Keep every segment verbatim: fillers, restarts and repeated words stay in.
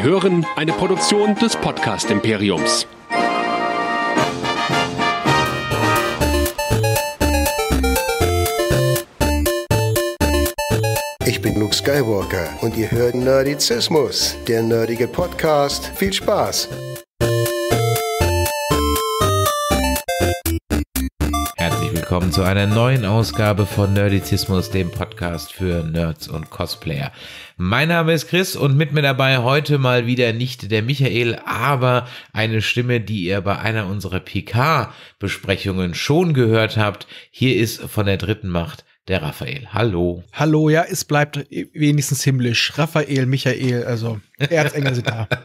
Sie hören eine Produktion des Podcast-Imperiums. Ich bin Luke Skywalker und ihr hört Nerdizismus, der nerdige Podcast. Viel Spaß! Herzlich willkommen zu einer neuen Ausgabe von Nerdizismus, dem Podcast für Nerds und Cosplayer. Mein Name ist Chris und mit mir dabei heute mal wieder nicht der Michael, aber eine Stimme, die ihr bei einer unserer P K-Besprechungen schon gehört habt. Hier ist von der dritten Macht der Raphael. Hallo. Hallo, ja, es bleibt wenigstens himmlisch. Raphael, Michael, also Erzengel sind da.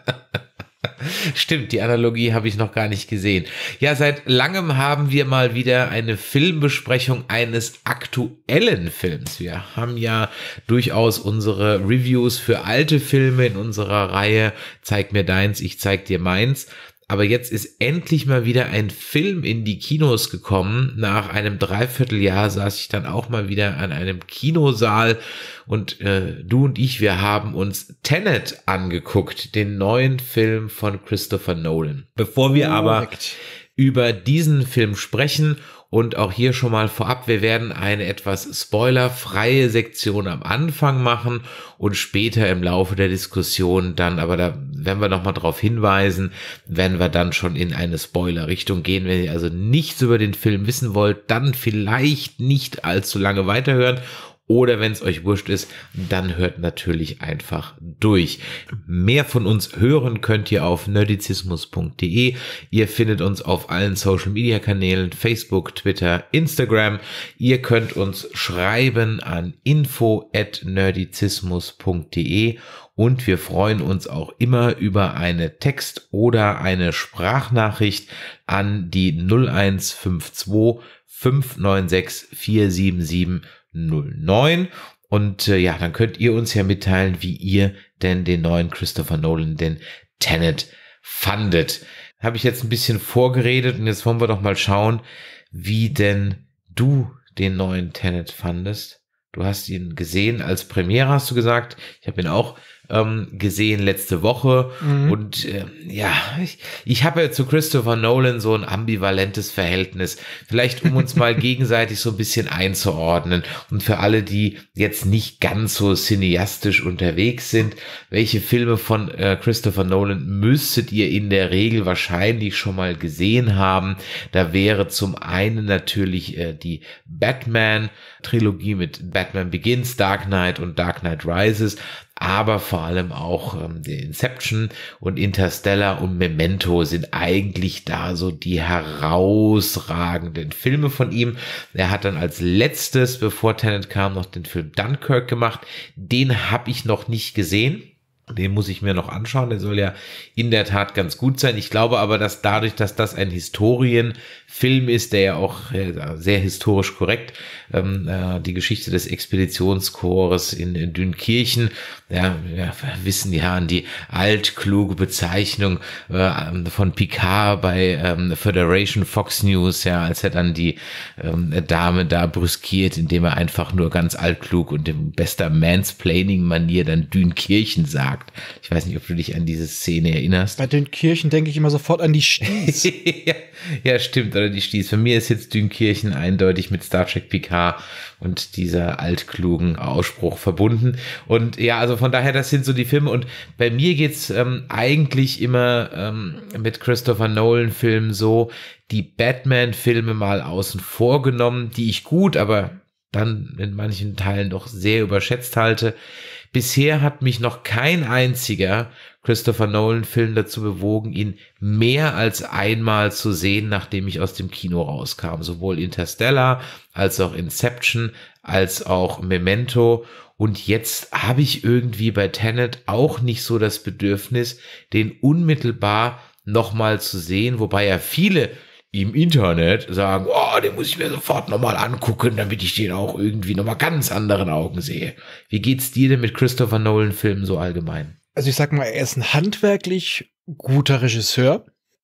Stimmt, die Analogie habe ich noch gar nicht gesehen. Ja, seit langem haben wir mal wieder eine Filmbesprechung eines aktuellen Films. Wir haben ja durchaus unsere Reviews für alte Filme in unserer Reihe Zeig mir deins, ich zeig dir meins. Aber jetzt ist endlich mal wieder ein Film in die Kinos gekommen. Nach einem Dreivierteljahr saß ich dann auch mal wieder an einem Kinosaal und äh, du und ich, wir haben uns Tenet angeguckt, den neuen Film von Christopher Nolan. Bevor wir aber über diesen Film sprechen und auch hier schon mal vorab, wir werden eine etwas spoilerfreie Sektion am Anfang machen und später im Laufe der Diskussion dann, aber da werden wir nochmal drauf hinweisen, werden wir dann schon in eine Spoiler-Richtung gehen. Wenn ihr also nichts über den Film wissen wollt, dann vielleicht nicht allzu lange weiterhören. Oder wenn es euch wurscht ist, dann hört natürlich einfach durch. Mehr von uns hören könnt ihr auf nerdizismus punkt de. Ihr findet uns auf allen Social Media Kanälen, Facebook, Twitter, Instagram. Ihr könnt uns schreiben an info at nerdizismus punkt de. Und wir freuen uns auch immer über eine Text- oder eine Sprachnachricht an die null eins fünf zwei fünf neun sechs vier sieben sieben null neun. Und äh, ja, dann könnt ihr uns ja mitteilen, wie ihr denn den neuen Christopher Nolan, den Tenet, fandet. Habe ich jetzt ein bisschen vorgeredet und jetzt wollen wir doch mal schauen, wie denn du den neuen Tenet fandest. Du hast ihn gesehen als Premiere, hast du gesagt. Ich habe ihn auch ähm, gesehen letzte Woche. Mhm. Und äh, ja, ich, ich habe ja zu Christopher Nolan so ein ambivalentes Verhältnis. Vielleicht um uns mal gegenseitig so ein bisschen einzuordnen. Und für alle, die jetzt nicht ganz so cineastisch unterwegs sind, welche Filme von äh, Christopher Nolan müsstet ihr in der Regel wahrscheinlich schon mal gesehen haben? Da wäre zum einen natürlich äh, die Batman-Trilogie mit Batman Begins, Dark Knight und Dark Knight Rises, aber vor allem auch ähm, die Inception und Interstellar und Memento sind eigentlich da so die herausragenden Filme von ihm. Er hat dann als letztes, bevor Tenet kam, noch den Film Dunkirk gemacht. Den habe ich noch nicht gesehen. Den muss ich mir noch anschauen, der soll ja in der Tat ganz gut sein. Ich glaube aber, dass dadurch, dass das ein Historienfilm ist, der ja auch äh, sehr historisch korrekt, ähm, äh, die Geschichte des Expeditionskorps in, in Dünkirchen, ja, wir wissen ja an die altkluge Bezeichnung äh, von Picard bei ähm, Federation Fox News, ja, als er dann die ähm, Dame da brüskiert, indem er einfach nur ganz altklug und in bester Mansplaining-Manier dann Dünkirchen sagt. Ich weiß nicht, ob du dich an diese Szene erinnerst. Bei Dünkirchen denke ich immer sofort an die Sties. ja, ja, stimmt, oder die Sties. Für mich ist jetzt Dünkirchen eindeutig mit Star Trek Picard und dieser altklugen Ausspruch verbunden. Und ja, also von daher, das sind so die Filme. Und bei mir geht's ähm, eigentlich immer ähm, mit Christopher Nolan-Filmen so, die Batman-Filme mal außen vor genommen, die ich gut, aber dann in manchen Teilen doch sehr überschätzt halte. Bisher hat mich noch kein einziger Christopher Nolan-Film dazu bewogen, ihn mehr als einmal zu sehen, nachdem ich aus dem Kino rauskam. Sowohl Interstellar als auch Inception als auch Memento. Und jetzt habe ich irgendwie bei Tenet auch nicht so das Bedürfnis, den unmittelbar nochmal zu sehen, wobei ja viele im Internet sagen, oh, den muss ich mir sofort nochmal angucken, damit ich den auch irgendwie nochmal ganz anderen Augen sehe. Wie geht's dir denn mit Christopher Nolan-Filmen so allgemein? Also ich sag mal, er ist ein handwerklich guter Regisseur,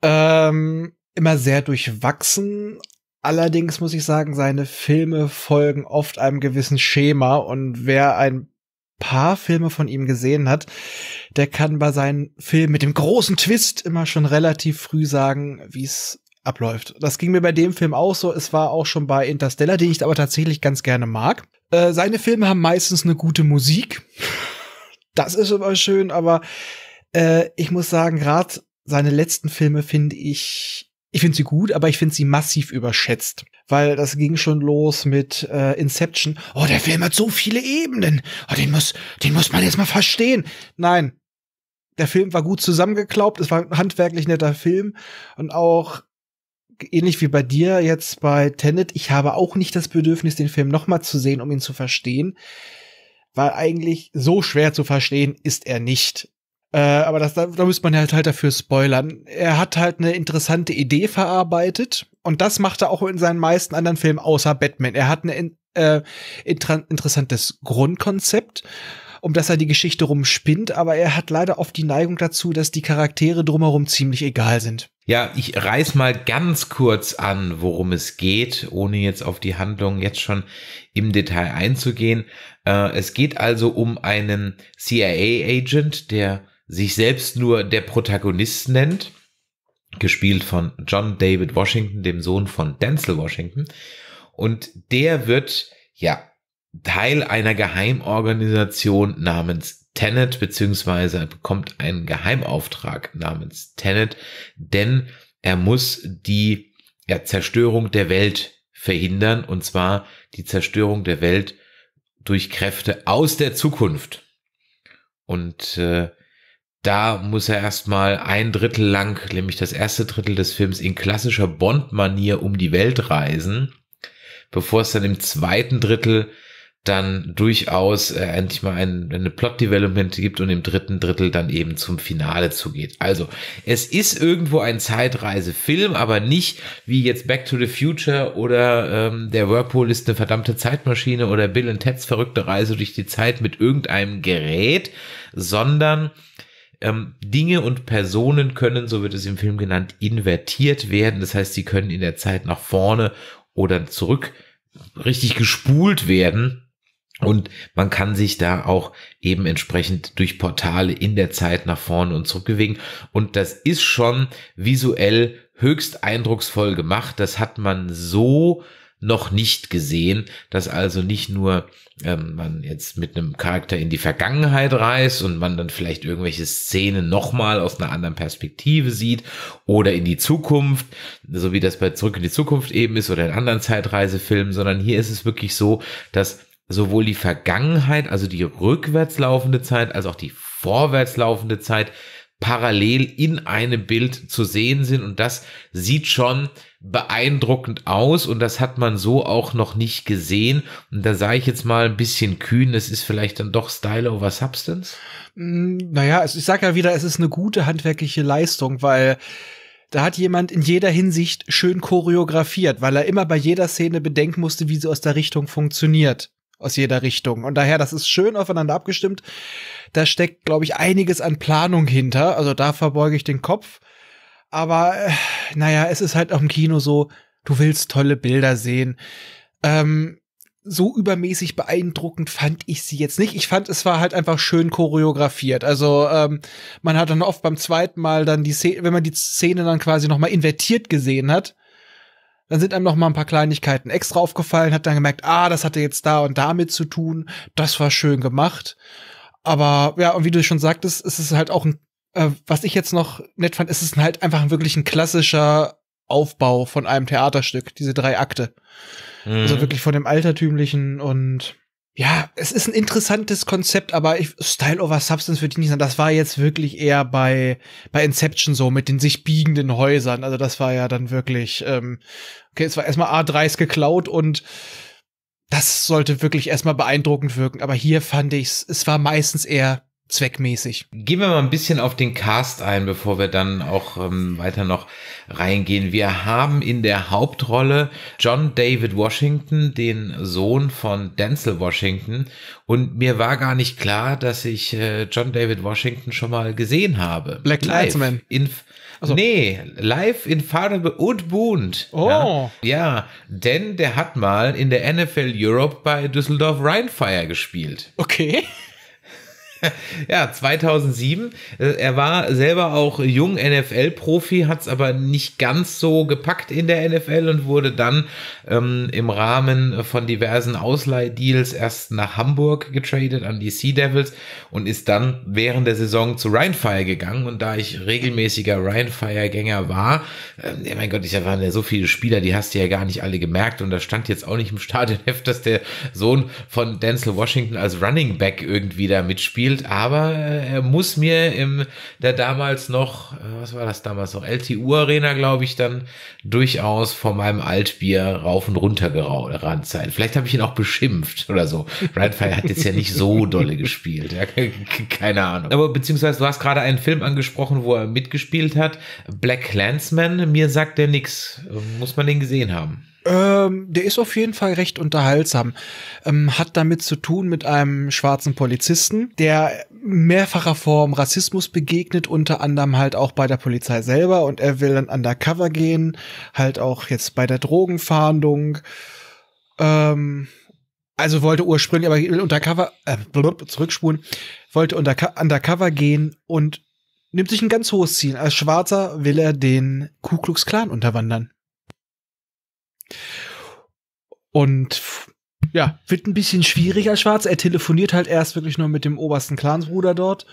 ähm, immer sehr durchwachsen. Allerdings muss ich sagen, seine Filme folgen oft einem gewissen Schema und wer ein paar Filme von ihm gesehen hat, der kann bei seinen Filmen mit dem großen Twist immer schon relativ früh sagen, wie es abläuft. Das ging mir bei dem Film auch so. Es war auch schon bei Interstellar, den ich aber tatsächlich ganz gerne mag. Äh, seine Filme haben meistens eine gute Musik. Das ist immer schön, aber äh, ich muss sagen, gerade seine letzten Filme finde ich, ich finde sie gut, aber ich finde sie massiv überschätzt. Weil das ging schon los mit äh, Inception. Oh, der Film hat so viele Ebenen. Oh, den muss, den muss man jetzt mal verstehen. Nein, der Film war gut zusammengeklaubt. Es war ein handwerklich netter Film. Und auch ähnlich wie bei dir jetzt bei Tenet, ich habe auch nicht das Bedürfnis, den Film noch mal zu sehen, um ihn zu verstehen. Weil eigentlich so schwer zu verstehen ist er nicht. Äh, aber das, da, da müsste man halt halt dafür spoilern. Er hat halt eine interessante Idee verarbeitet und das macht er auch in seinen meisten anderen Filmen außer Batman. Er hat ein äh, inter- interessantes Grundkonzept, um das er die Geschichte rumspinnt, aber er hat leider oft die Neigung dazu, dass die Charaktere drumherum ziemlich egal sind. Ja, ich reiß mal ganz kurz an, worum es geht, ohne jetzt auf die Handlung jetzt schon im Detail einzugehen. Äh, es geht also um einen C I A-Agent, der sich selbst nur der Protagonist nennt, gespielt von John David Washington, dem Sohn von Denzel Washington. Und der wird, ja, Teil einer Geheimorganisation namens Tenet, beziehungsweise bekommt einen Geheimauftrag namens Tenet, denn er muss die ja, Zerstörung der Welt verhindern, und zwar die Zerstörung der Welt durch Kräfte aus der Zukunft. Und äh, da muss er erstmal ein Drittel lang, nämlich das erste Drittel des Films, in klassischer Bond-Manier um die Welt reisen, bevor es dann im zweiten Drittel dann durchaus äh, endlich mal ein, eine Plot-Development gibt und im dritten Drittel dann eben zum Finale zugeht. Also, es ist irgendwo ein Zeitreisefilm, aber nicht wie jetzt Back to the Future oder ähm, der Whirlpool ist eine verdammte Zeitmaschine oder Bill and Ted's verrückte Reise durch die Zeit mit irgendeinem Gerät, sondern ähm, Dinge und Personen können, so wird es im Film genannt, invertiert werden. Das heißt, sie können in der Zeit nach vorne oder zurück richtig gespult werden. Und man kann sich da auch eben entsprechend durch Portale in der Zeit nach vorne und zurück bewegen. Und das ist schon visuell höchst eindrucksvoll gemacht. Das hat man so noch nicht gesehen, dass also nicht nur ähm, man jetzt mit einem Charakter in die Vergangenheit reist und man dann vielleicht irgendwelche Szenen nochmal aus einer anderen Perspektive sieht oder in die Zukunft, so wie das bei Zurück in die Zukunft eben ist oder in anderen Zeitreisefilmen, sondern hier ist es wirklich so, dass sowohl die Vergangenheit, also die rückwärts laufende Zeit, als auch die vorwärts laufende Zeit parallel in einem Bild zu sehen sind, und das sieht schon beeindruckend aus und das hat man so auch noch nicht gesehen. Und da sage ich jetzt mal ein bisschen kühn, es ist vielleicht dann doch Style over Substance. Naja, also ich sage ja wieder, es ist eine gute handwerkliche Leistung, weil da hat jemand in jeder Hinsicht schön choreografiert, weil er immer bei jeder Szene bedenken musste, wie sie aus der Richtung funktioniert. Aus jeder Richtung. Und daher, das ist schön aufeinander abgestimmt. Da steckt, glaube ich, einiges an Planung hinter. Also da verbeuge ich den Kopf. Aber, äh, naja, es ist halt auch im Kino so, du willst tolle Bilder sehen. Ähm, so übermäßig beeindruckend fand ich sie jetzt nicht. Ich fand, es war halt einfach schön choreografiert. Also ähm, man hat dann oft beim zweiten Mal dann die Szene, wenn man die Szene dann quasi noch mal invertiert gesehen hat, dann sind einem noch mal ein paar Kleinigkeiten extra aufgefallen, hat dann gemerkt, ah, das hatte jetzt da und damit zu tun. Das war schön gemacht. Aber ja, und wie du schon sagtest, ist es halt auch ein, äh, was ich jetzt noch nett fand, ist es halt einfach wirklich ein klassischer Aufbau von einem Theaterstück, diese drei Akte. Mhm. Also wirklich von dem Altertümlichen und ja, es ist ein interessantes Konzept, aber ich, Style over Substance würde ich nicht sagen. Das war jetzt wirklich eher bei bei Inception so mit den sich biegenden Häusern. Also das war ja dann wirklich, ähm, okay, es war erstmal A dreist geklaut und das sollte wirklich erstmal beeindruckend wirken. Aber hier fand ich's, es war meistens eher zweckmäßig. Gehen wir mal ein bisschen auf den Cast ein, bevor wir dann auch ähm, weiter noch reingehen. Wir haben in der Hauptrolle John David Washington, den Sohn von Denzel Washington. Und mir war gar nicht klar, dass ich äh, John David Washington schon mal gesehen habe. Black Clansman. In Also. Nee, live in Farbe und Bunt. Oh. Ja, ja, denn der hat mal in der N F L Europe bei Düsseldorf Rheinfire gespielt. Okay. Ja, zweitausendsieben. Er war selber auch jung N F L-Profi, hat es aber nicht ganz so gepackt in der N F L und wurde dann ähm, im Rahmen von diversen Ausleihdeals erst nach Hamburg getradet an die Sea Devils und ist dann während der Saison zu Rhein Fire gegangen. Und da ich regelmäßiger Rhein Fire-Gänger war, äh, ja mein Gott, da waren ja so viele Spieler, die hast du ja gar nicht alle gemerkt. Und da stand jetzt auch nicht im Stadionheft, dass der Sohn von Denzel Washington als Running Back irgendwie da mitspielt, aber er muss mir im der damals noch, was war das damals noch, L T U Arena, glaube ich, dann durchaus von meinem Altbier rauf und runter gerannt sein. Vielleicht habe ich ihn auch beschimpft oder so. Rhein Fire hat jetzt ja nicht so dolle gespielt, ja, keine Ahnung. Aber beziehungsweise du hast gerade einen Film angesprochen, wo er mitgespielt hat, Black Klansman, mir sagt der nix. Muss man den gesehen haben? Ähm, der ist auf jeden Fall recht unterhaltsam. Ähm, hat damit zu tun mit einem schwarzen Polizisten, der mehrfacher Form Rassismus begegnet, unter anderem halt auch bei der Polizei selber, und er will dann undercover gehen, halt auch jetzt bei der Drogenfahndung. Ähm, also wollte ursprünglich, aber will undercover, äh, blub, zurückspulen, wollte unter, undercover gehen und nimmt sich ein ganz hohes Ziel. Als Schwarzer will er den Ku Klux Klan unterwandern. Und ja, wird ein bisschen schwierig als Schwarzer. Er telefoniert halt erst wirklich nur mit dem obersten Clansbruder dort.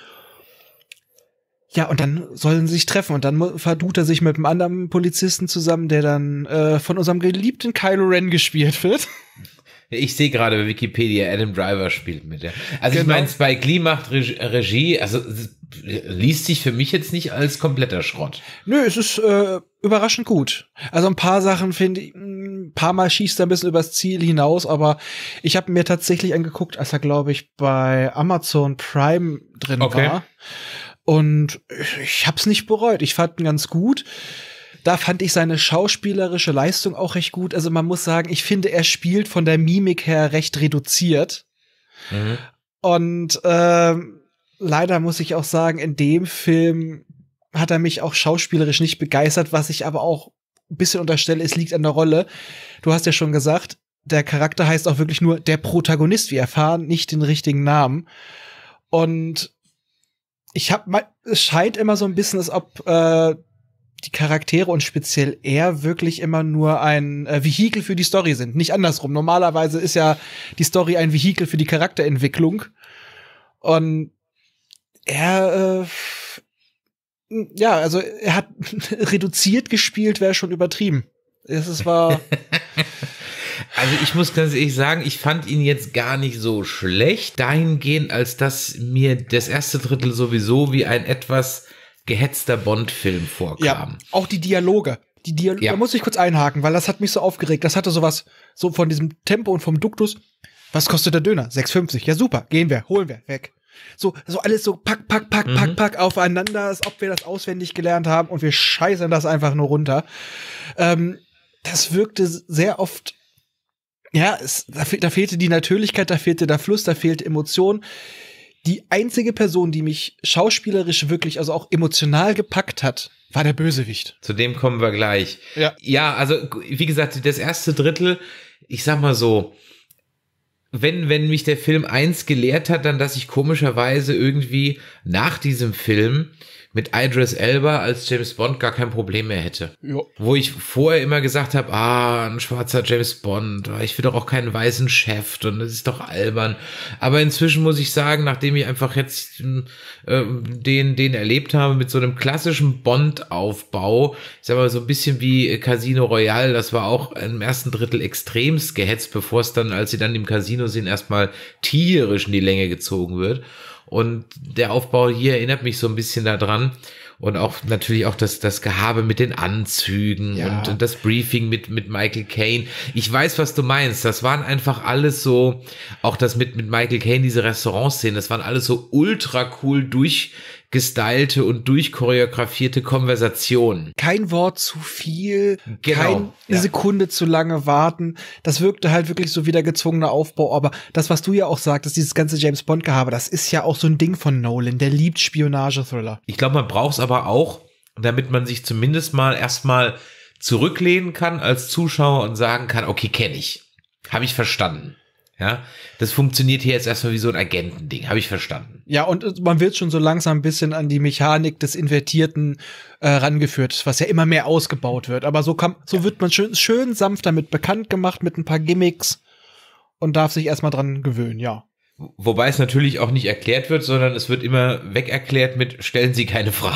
Ja, und dann sollen sie sich treffen. Und dann verdut er sich mit einem anderen Polizisten zusammen, der dann äh, von unserem geliebten Kylo Ren gespielt wird. Ich sehe gerade bei Wikipedia, Adam Driver spielt mit. Ja. Also Genau. Ich meine, Spike Lee macht Regie, also liest sich für mich jetzt nicht als kompletter Schrott. Nö, es ist äh, überraschend gut. Also ein paar Sachen finde ich, ein paar Mal schießt er ein bisschen übers Ziel hinaus, aber ich habe mir tatsächlich angeguckt, als er, glaube ich, bei Amazon Prime drin Okay. war. Und ich hab's nicht bereut. Ich fand ihn ganz gut. Da fand ich seine schauspielerische Leistung auch recht gut. Also man muss sagen, ich finde, er spielt von der Mimik her recht reduziert. Mhm. Und ähm, leider muss ich auch sagen, in dem Film hat er mich auch schauspielerisch nicht begeistert, was ich aber auch ein bisschen unterstelle, es liegt an der Rolle. Du hast ja schon gesagt, der Charakter heißt auch wirklich nur der Protagonist. Wir erfahren nicht den richtigen Namen. Und ich hab mal, es scheint immer so ein bisschen, als ob äh, die Charaktere und speziell er wirklich immer nur ein äh, Vehikel für die Story sind. Nicht andersrum. Normalerweise ist ja die Story ein Vehikel für die Charakterentwicklung. Und er, äh, ja, also er hat reduziert gespielt, wäre schon übertrieben. Es ist, war Also ich muss ganz ehrlich sagen, ich fand ihn jetzt gar nicht so schlecht, dahingehend, als dass mir das erste Drittel sowieso wie ein etwas gehetzter Bond-Film vorkam. ja auch die Dialoge. Die Dialoge, Ja. da muss ich kurz einhaken, weil das hat mich so aufgeregt. Das hatte sowas, so von diesem Tempo und vom Duktus. Was kostet der Döner? sechs fünfzig. Ja, super. Gehen wir, holen wir, weg. So, so alles so pack, pack, pack, Mhm. pack, pack aufeinander, als ob wir das auswendig gelernt haben und wir scheißen das einfach nur runter. Ähm, das wirkte sehr oft, ja, es, da, fe- da fehlte die Natürlichkeit, da fehlte der Fluss, da fehlte Emotion. Die einzige Person, die mich schauspielerisch wirklich, also auch emotional gepackt hat, war der Bösewicht. Zu dem kommen wir gleich. Ja. Ja, also wie gesagt, das erste Drittel, ich sag mal so, wenn, wenn mich der Film eins gelehrt hat, dann, dass ich komischerweise irgendwie nach diesem Film mit Idris Elba als James Bond gar kein Problem mehr hätte. Ja. Wo ich vorher immer gesagt habe, ah, ein schwarzer James Bond, ich will doch auch keinen weißen Chef und das ist doch albern. Aber inzwischen muss ich sagen, nachdem ich einfach jetzt äh, den, den erlebt habe mit so einem klassischen Bond-Aufbau, ich sag mal so ein bisschen wie Casino Royale, das war auch im ersten Drittel extremst gehetzt, bevor es dann, als sie dann im Casino sind, erstmal tierisch in die Länge gezogen wird. Und der Aufbau hier erinnert mich so ein bisschen daran. Und auch natürlich auch das, das Gehabe mit den Anzügen Ja. und, und das Briefing mit, mit Michael Caine. Ich weiß, was du meinst. Das waren einfach alles so, auch das mit, mit Michael Caine, diese Restaurantszenen, das waren alles so ultra cool durchgestylte und durchchoreografierte Konversationen. Kein Wort zu viel, Genau, keine ja. Sekunde zu lange warten. Das wirkte halt wirklich so wie der gezwungene Aufbau. Aber das, was du ja auch sagtest, dieses ganze James Bond-Gehabe, das ist ja auch so ein Ding von Nolan. Der liebt Spionage-Thriller. Ich glaube, man braucht es aber auch, damit man sich zumindest mal erstmal zurücklehnen kann als Zuschauer und sagen kann, okay, kenne ich. Habe ich verstanden. Ja, das funktioniert hier jetzt erstmal wie so ein Agentending, habe ich verstanden. Ja, und man wird schon so langsam ein bisschen an die Mechanik des Invertierten äh, rangeführt, was ja immer mehr ausgebaut wird. Aber so kann, so wird man schön, schön sanft damit bekannt gemacht mit ein paar Gimmicks und darf sich erstmal dran gewöhnen, ja. Wobei es natürlich auch nicht erklärt wird, sondern es wird immer wegerklärt mit, stellen Sie keine Fragen.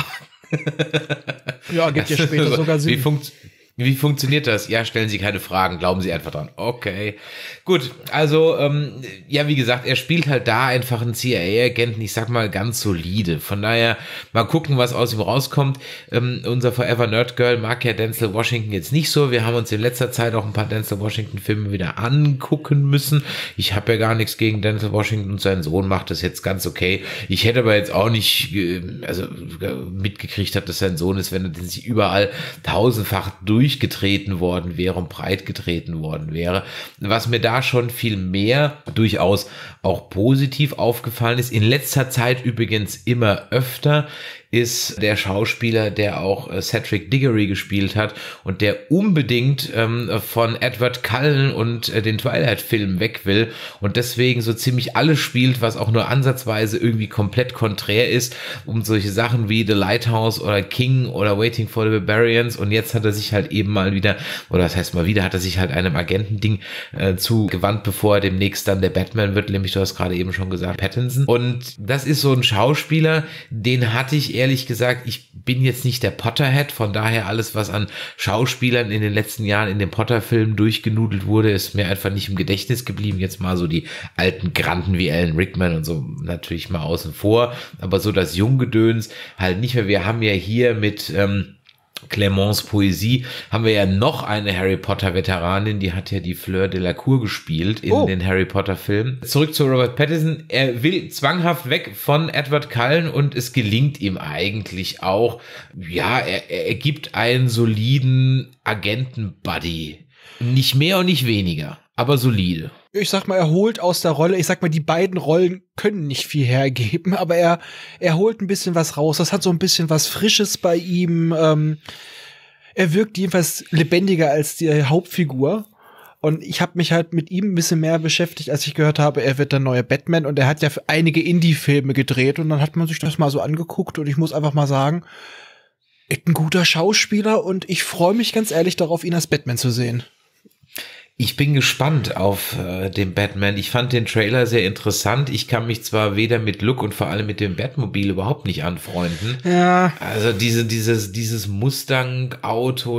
Ja, gibt ja später sogar Sinn. Wie funkt Wie funktioniert das? Ja, stellen Sie keine Fragen, glauben Sie einfach dran. Okay, gut, also, ähm, ja, wie gesagt, er spielt halt da einfach einen C I A-Agenten, ich sag mal, ganz solide. Von daher, mal gucken, was aus ihm rauskommt. Ähm, unser Forever Nerd Girl mag ja Denzel Washington jetzt nicht so. Wir haben uns in letzter Zeit auch ein paar Denzel Washington-Filme wieder angucken müssen. Ich habe ja gar nichts gegen Denzel Washington und sein Sohn macht das jetzt ganz okay. Ich hätte aber jetzt auch nicht, also mitgekriegt habe, dass sein Sohn ist, wenn er sich überall tausendfach durch durchgetreten worden wäre und breit getreten worden wäre. Was mir da schon viel mehr durchaus auch positiv aufgefallen ist, in letzter Zeit übrigens immer öfter, ist der Schauspieler, der auch äh, Cedric Diggory gespielt hat und der unbedingt ähm, von Edward Cullen und äh, den Twilight-Filmen weg will und deswegen so ziemlich alles spielt, was auch nur ansatzweise irgendwie komplett konträr ist, um solche Sachen wie The Lighthouse oder King oder Waiting for the Barbarians, und jetzt hat er sich halt eben mal wieder, oder das heißt mal wieder, hat er sich halt einem Agentending äh, zugewandt, bevor er demnächst dann der Batman wird, nämlich du hast gerade eben schon gesagt, Pattinson. Und das ist so ein Schauspieler, den hatte ich ehrlich gesagt, ich bin jetzt nicht der Potterhead, von daher alles, was an Schauspielern in den letzten Jahren in den Potter-Filmen durchgenudelt wurde, ist mir einfach nicht im Gedächtnis geblieben. Jetzt mal so die alten Granden wie Alan Rickman und so natürlich mal außen vor, aber so das Junggedöns halt nicht mehr. Wir haben ja hier mit ähm, Clemence Poesie haben wir ja noch eine Harry Potter Veteranin, die hat ja die Fleur de la Cour gespielt in oh. den Harry Potter Filmen. Zurück zu Robert Pattinson. Er will zwanghaft weg von Edward Cullen und es gelingt ihm eigentlich auch. Ja, er, er gibt einen soliden Agenten-Buddy. Nicht mehr und nicht weniger, aber solide. Ich sag mal, er holt aus der Rolle, ich sag mal, die beiden Rollen können nicht viel hergeben, aber er, er holt ein bisschen was raus. Das hat so ein bisschen was Frisches bei ihm. Ähm, er wirkt jedenfalls lebendiger als die Hauptfigur. Und ich habe mich halt mit ihm ein bisschen mehr beschäftigt, als ich gehört habe, er wird der neue Batman. Und er hat ja einige Indie-Filme gedreht. Und dann hat man sich das mal so angeguckt. Und ich muss einfach mal sagen, ein guter Schauspieler. Und ich freue mich ganz ehrlich darauf, ihn als Batman zu sehen. Ich bin gespannt auf äh, den Batman. Ich fand den Trailer sehr interessant. Ich kann mich zwar weder mit Look und vor allem mit dem Batmobil überhaupt nicht anfreunden. Ja. Also diese, dieses, dieses Mustang-Auto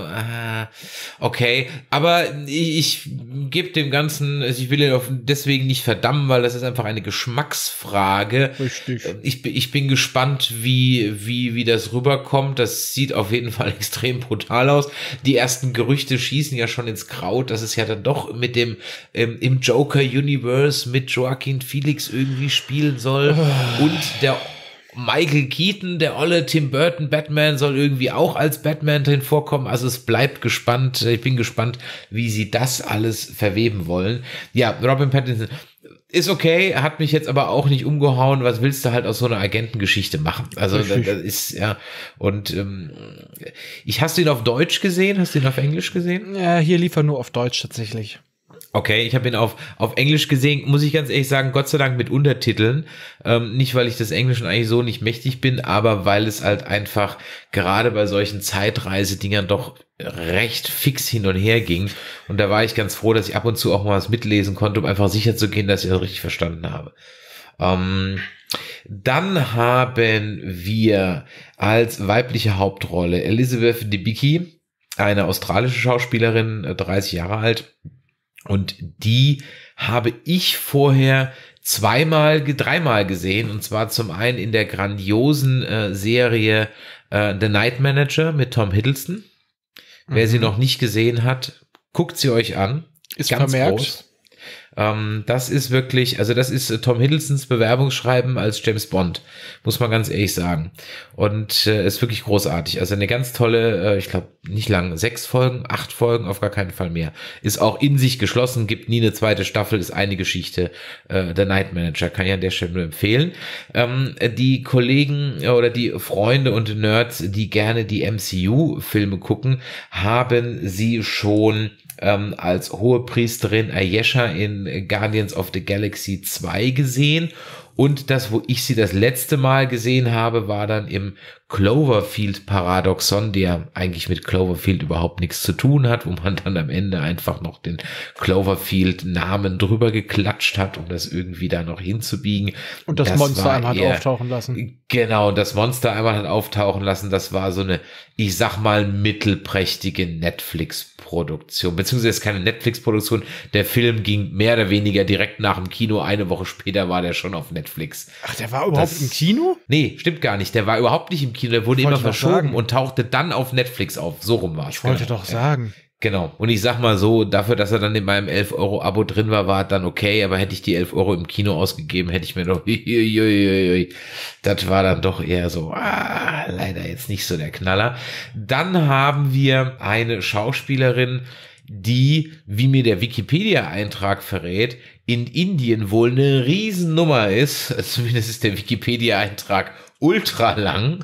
da, äh, okay. Aber ich, ich gebe dem Ganzen, also ich will ihn deswegen nicht verdammen, weil das ist einfach eine Geschmacksfrage. Richtig. Ich, ich bin gespannt, wie, wie, wie das rüberkommt. Das sieht auf jeden Fall extrem brutal aus. Die ersten Gerüchte schießen ja schon ins Kraut, dass es ja dann doch mit dem ähm, im Joker-Universe mit Joaquin Phoenix irgendwie spielen soll. Oh. Und der Michael Keaton, der olle Tim Burton Batman, soll irgendwie auch als Batman drin vorkommen. Also es bleibt gespannt. Ich bin gespannt, wie sie das alles verweben wollen. Ja, Robin Pattinson ist okay, hat mich jetzt aber auch nicht umgehauen. Was willst du halt aus so einer Agentengeschichte machen? Also das, das ist, ja, und ähm, ich, hast du ihn auf Deutsch gesehen? Hast du ihn auf Englisch gesehen? Ja, hier lief er nur auf Deutsch tatsächlich. Okay, ich habe ihn auf auf Englisch gesehen, muss ich ganz ehrlich sagen, Gott sei Dank mit Untertiteln. Ähm, nicht, weil ich des Englischen eigentlich so nicht mächtig bin, aber weil es halt einfach gerade bei solchen Zeitreisedingern doch recht fix hin und her ging. Und da war ich ganz froh, dass ich ab und zu auch mal was mitlesen konnte, um einfach sicher zu gehen, dass ich das richtig verstanden habe. Ähm, dann haben wir als weibliche Hauptrolle Elizabeth Debicki, eine australische Schauspielerin, dreißig Jahre alt. Und die habe ich vorher zweimal, dreimal gesehen. Und zwar zum einen in der grandiosen äh, Serie äh, The Night Manager mit Tom Hiddleston. Mhm. Wer sie noch nicht gesehen hat, guckt sie euch an. Ist ganz vermerkt. Groß. Ähm, das ist wirklich, also das ist äh, Tom Hiddlestons Bewerbungsschreiben als James Bond, muss man ganz ehrlich sagen. Und äh, ist wirklich großartig. Also eine ganz tolle, äh, ich glaube nicht lang, sechs Folgen, acht Folgen, auf gar keinen Fall mehr. Ist auch in sich geschlossen, gibt nie eine zweite Staffel, ist eine Geschichte. Äh, der Night Manager kann ich an der Stelle nur empfehlen. Ähm, die Kollegen oder die Freunde und Nerds, die gerne die M C U-Filme gucken, haben sie schon ähm, als Hohepriesterin Ayesha in Guardians of the Galaxy zwei gesehen. Und das, wo ich sie das letzte Mal gesehen habe, war dann im Cloverfield-Paradoxon, der eigentlich mit Cloverfield überhaupt nichts zu tun hat, wo man dann am Ende einfach noch den Cloverfield-Namen drüber geklatscht hat, um das irgendwie da noch hinzubiegen. Und das, das Monster einmal eher, hat auftauchen lassen. Genau, das Monster einmal hat auftauchen lassen. Das war so eine, ich sag mal, mittelprächtige Netflix-Produktion. Beziehungsweise ist keine Netflix-Produktion. Der Film ging mehr oder weniger direkt nach dem Kino. Eine Woche später war der schon auf Netflix. Ach, der war überhaupt das, im Kino? Nee, stimmt gar nicht. Der war überhaupt nicht im Kino. Der wurde immer verschoben und tauchte dann auf Netflix auf. So rum war es. Ich wollte genau. doch sagen. Genau. Und ich sag mal so, dafür, dass er dann in meinem elf Euro Abo drin war, war dann okay. Aber hätte ich die elf Euro im Kino ausgegeben, hätte ich mir doch, das war dann doch eher so, ah, leider jetzt nicht so der Knaller. Dann haben wir eine Schauspielerin, die, wie mir der Wikipedia-Eintrag verrät, in Indien wohl eine Riesennummer ist. Zumindest ist der Wikipedia-Eintrag ultra lang.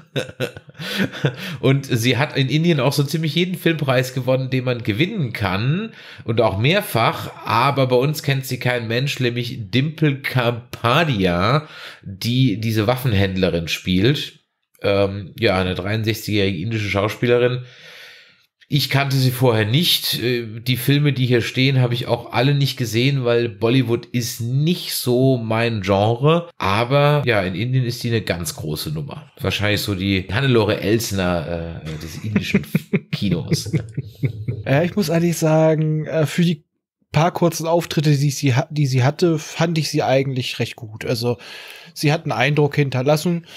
Und sie hat in Indien auch so ziemlich jeden Filmpreis gewonnen, den man gewinnen kann. Und auch mehrfach. Aber bei uns kennt sie kein Mensch, nämlich Dimple Kapadia, die diese Waffenhändlerin spielt. Ähm, ja, eine dreiundsechzigjährige indische Schauspielerin. Ich kannte sie vorher nicht. Die Filme, die hier stehen, habe ich auch alle nicht gesehen, weil Bollywood ist nicht so mein Genre. Aber ja, in Indien ist die eine ganz große Nummer. Wahrscheinlich so die Hannelore Elsner äh, des indischen Kinos. Ja, ich muss eigentlich sagen, für die paar kurzen Auftritte, die sie, die sie hatte, fand ich sie eigentlich recht gut. Also sie hat einen Eindruck hinterlassen.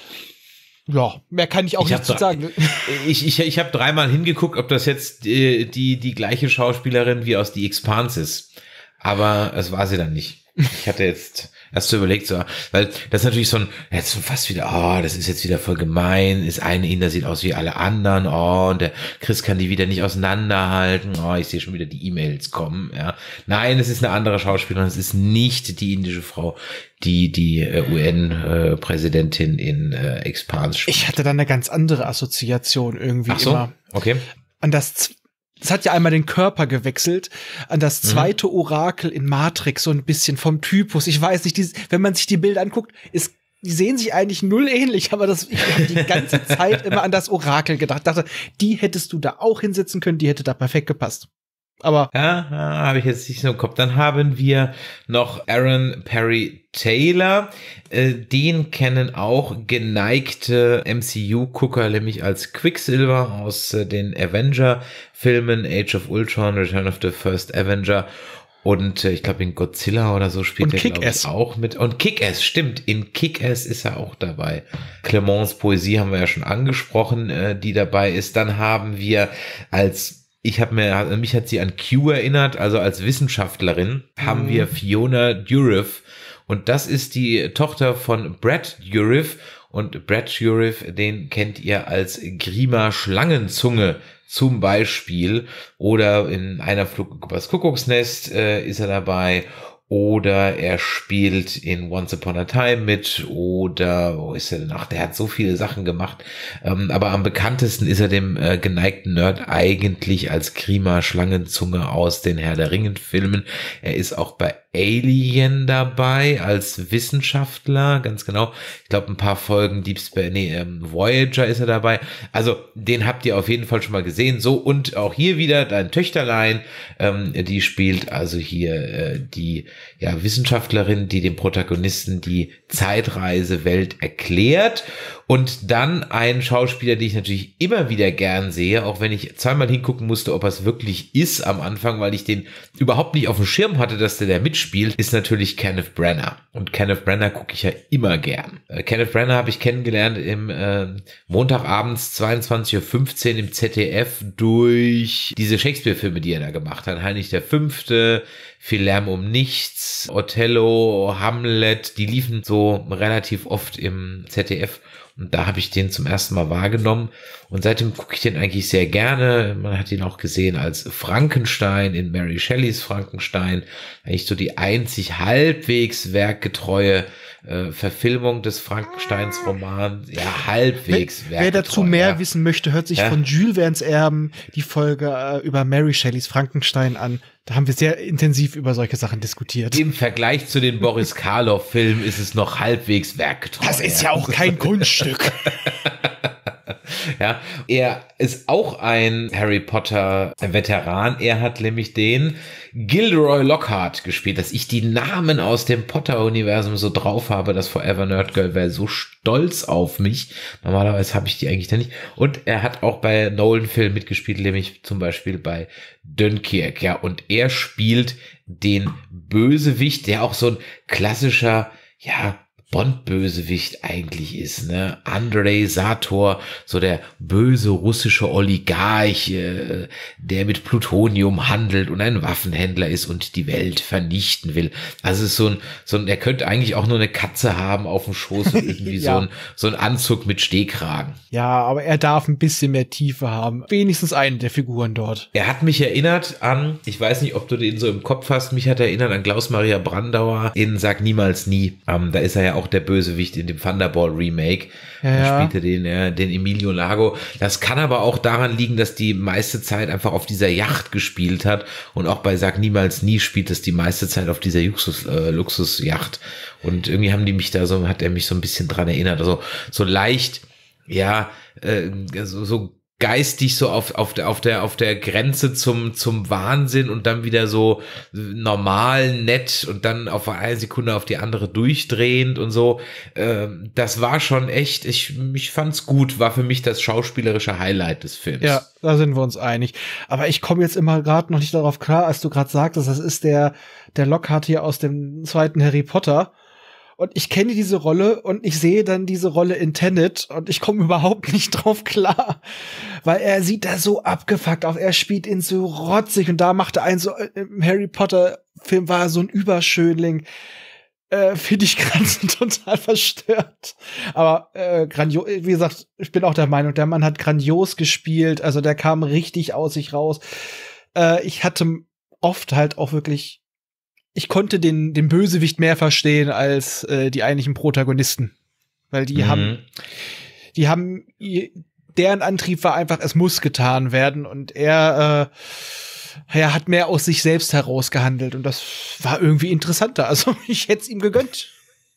Ja, mehr kann ich auch ich nicht zu sagen. Ich, ich, ich habe dreimal hingeguckt, ob das jetzt äh, die, die gleiche Schauspielerin wie aus The Expanse ist. Aber es war sie dann nicht. Ich hatte jetzt erst so überlegt, so, weil das ist natürlich so ein, jetzt so fast wieder, oh, das ist jetzt wieder voll gemein, ist eine Inder, sieht aus wie alle anderen, oh, und der Chris kann die wieder nicht auseinanderhalten, oh, ich sehe schon wieder die E-Mails kommen, ja. Nein, es ist eine andere Schauspielerin, es ist nicht die indische Frau, die die äh, U N-Präsidentin äh, in äh, Expanse spielt. Ich hatte da eine ganz andere Assoziation irgendwie Ach so? immer. Okay. An das Das hat ja einmal den Körper gewechselt an das zweite mhm. Orakel in Matrix, so ein bisschen vom Typus. Ich weiß nicht, die, wenn man sich die Bilder anguckt, ist, die sehen sich eigentlich null ähnlich, aber das, ich habe die ganze Zeit immer an das Orakel gedacht. Dachte, die hättest du da auch hinsetzen können, die hätte da perfekt gepasst. Aber ja, ja habe ich jetzt nicht so im Kopf. Dann haben wir noch Aaron Perry Taylor. Äh, den kennen auch geneigte M C U-Gucker, nämlich als Quicksilver aus äh, den Avenger-Filmen, Age of Ultron, Return of the First Avenger. Und äh, ich glaube in Godzilla oder so spielt er, glaube ich, auch mit. Und Kick-Ass, stimmt, in Kick-Ass ist er auch dabei. Clemence Poesie haben wir ja schon angesprochen, äh, die dabei ist. Dann haben wir als Ich habe mir, mich hat sie an Q erinnert, also als Wissenschaftlerin haben mhm. wir Fiona Dourif und das ist die Tochter von Brad Dourif und Brad Dourif, den kennt ihr als Grima Schlangenzunge zum Beispiel oder in einer Flug übers Kuckucksnest äh, ist er dabei. Oder er spielt in Once Upon a Time mit oder wo ist er denn? Ach, der hat so viele Sachen gemacht. Ähm, aber am bekanntesten ist er dem äh, geneigten Nerd eigentlich als Grima Schlangenzunge aus den Herr der Ringen-Filmen. Er ist auch bei Alien dabei als Wissenschaftler, ganz genau. Ich glaube, ein paar Folgen Deep Space, nee, ähm, Voyager ist er dabei. Also den habt ihr auf jeden Fall schon mal gesehen. So, und auch hier wieder dein Töchterlein, ähm, die spielt also hier äh, die ja, Wissenschaftlerin, die dem Protagonisten die Zeitreisewelt erklärt. Und dann ein Schauspieler, den ich natürlich immer wieder gern sehe, auch wenn ich zweimal hingucken musste, ob er es wirklich ist am Anfang, weil ich den überhaupt nicht auf dem Schirm hatte, dass der da mitspielt, ist natürlich Kenneth Branagh. Und Kenneth Branagh gucke ich ja immer gern. Äh, Kenneth Branagh habe ich kennengelernt im äh, Montagabends zweiundzwanzig Uhr fünfzehn im Z D F durch diese Shakespeare-Filme, die er da gemacht hat. Heinrich der Fünfte, Viel Lärm um nichts, Othello, Hamlet, die liefen so relativ oft im Z D F. Und da habe ich den zum ersten Mal wahrgenommen. Und seitdem gucke ich den eigentlich sehr gerne. Man hat ihn auch gesehen als Frankenstein in Mary Shelleys Frankenstein. Eigentlich so die einzig halbwegs werkgetreue äh, Verfilmung des Frankensteins Romans ja halbwegs Wer, wer dazu mehr ja. wissen möchte, hört sich ja. von Jules Verne's Erben die Folge äh, über Mary Shelleys Frankenstein an. Da haben wir sehr intensiv über solche Sachen diskutiert. Im Vergleich zu den Boris Karloff-Filmen ist es noch halbwegs werktreu. Das ist ja auch kein Kunststück. Ja, er ist auch ein Harry Potter Veteran. Er hat nämlich den Gilderoy Lockhart gespielt, dass ich die Namen aus dem Potter-Universum so drauf habe. Das Forever Nerd Girl wäre so stolz auf mich. Normalerweise habe ich die eigentlich da nicht. Und er hat auch bei Nolan-Filmen mitgespielt, nämlich zum Beispiel bei Dunkirk. Ja, und er spielt den Bösewicht, der auch so ein klassischer, ja, Bond-Bösewicht eigentlich ist, ne? Andrei Sator, so der böse russische Oligarch, äh, der mit Plutonium handelt und ein Waffenhändler ist und die Welt vernichten will. Also es ist so ein, so ein, er könnte eigentlich auch nur eine Katze haben auf dem Schoß und irgendwie ja. so ein, so ein Anzug mit Stehkragen. Ja, aber er darf ein bisschen mehr Tiefe haben. Wenigstens eine der Figuren dort. Er hat mich erinnert an, ich weiß nicht, ob du den so im Kopf hast, mich hat er erinnert an Klaus-Maria Brandauer in Sag niemals nie. Ähm, da ist er ja auch der Bösewicht in dem Thunderball Remake. Ja, ja. Da spielte den, äh, den Emilio Lago. Das kann aber auch daran liegen, dass die meiste Zeit einfach auf dieser Yacht gespielt hat und auch bei Sag niemals nie spielt es die meiste Zeit auf dieser Luxus, äh, Luxusyacht. Und irgendwie haben die mich da so, hat er mich so ein bisschen dran erinnert. Also so leicht, ja, äh, so, so geistig so auf, auf der, auf der, auf der Grenze zum, zum Wahnsinn und dann wieder so normal, nett und dann auf eine Sekunde auf die andere durchdrehend und so. Ähm, das war schon echt, ich, ich fand's gut, war für mich das schauspielerische Highlight des Films. Ja, da sind wir uns einig. Aber ich komme jetzt immer gerade noch nicht darauf klar, als du gerade sagtest, das ist der, der Lockhart hier aus dem zweiten Harry Potter. Und ich kenne diese Rolle und ich sehe dann diese Rolle in Tenet und ich komme überhaupt nicht drauf klar, weil er sieht da so abgefuckt auf, er spielt ihn so rotzig und da machte ein so, im Harry Potter Film war er so ein Überschönling, äh, finde ich gerade total verstört. Aber äh, grandios, wie gesagt, ich bin auch der Meinung, der Mann hat grandios gespielt, also der kam richtig aus sich raus. Äh, ich hatte oft halt auch wirklich Ich konnte den, den Bösewicht mehr verstehen als äh, die eigentlichen Protagonisten. Weil die mhm. haben, die haben, deren Antrieb war einfach, es muss getan werden. Und er, äh, er hat mehr aus sich selbst heraus gehandelt. Und das war irgendwie interessanter. Also ich hätte es ihm gegönnt.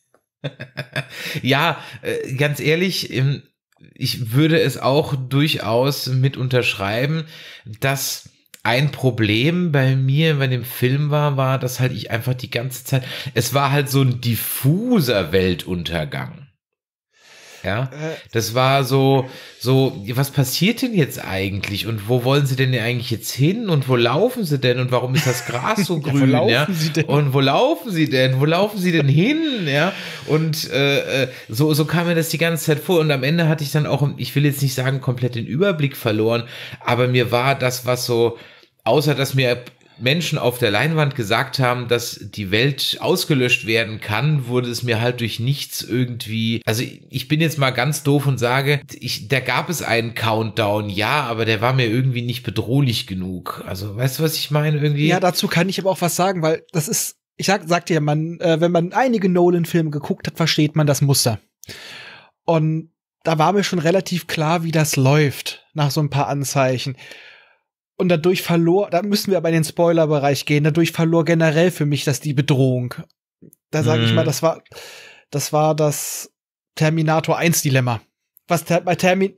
Ja, äh, ganz ehrlich, ich würde es auch durchaus mit unterschreiben, dass ein Problem bei mir bei dem Film war, war, dass halt ich einfach die ganze Zeit, es war halt so ein diffuser Weltuntergang. Ja, das war so, so, was passiert denn jetzt eigentlich und wo wollen sie denn eigentlich jetzt hin und wo laufen sie denn und warum ist das Gras so grün, ja, wo ja? Sie denn? Und wo laufen sie denn, wo laufen sie denn hin, ja, und äh, so, so kam mir das die ganze Zeit vor und am Ende hatte ich dann auch, ich will jetzt nicht sagen, komplett den Überblick verloren, aber mir war das, was so, außer dass mir Menschen auf der Leinwand gesagt haben, dass die Welt ausgelöscht werden kann, wurde es mir halt durch nichts irgendwie, also ich bin jetzt mal ganz doof und sage, ich, da gab es einen Countdown, ja, aber der war mir irgendwie nicht bedrohlich genug. Also, weißt du, was ich meine irgendwie? Ja, dazu kann ich aber auch was sagen, weil das ist, ich sag, sag dir, man, äh, wenn man einige Nolan-Filme geguckt hat, versteht man das Muster. Und da war mir schon relativ klar, wie das läuft, nach so ein paar Anzeichen. Und dadurch verlor, da müssen wir aber in den Spoiler-Bereich gehen, dadurch verlor generell für mich das die Bedrohung. Da sage mm. ich mal, das war, das war das Terminator eins Dilemma. Was ter bei Termin,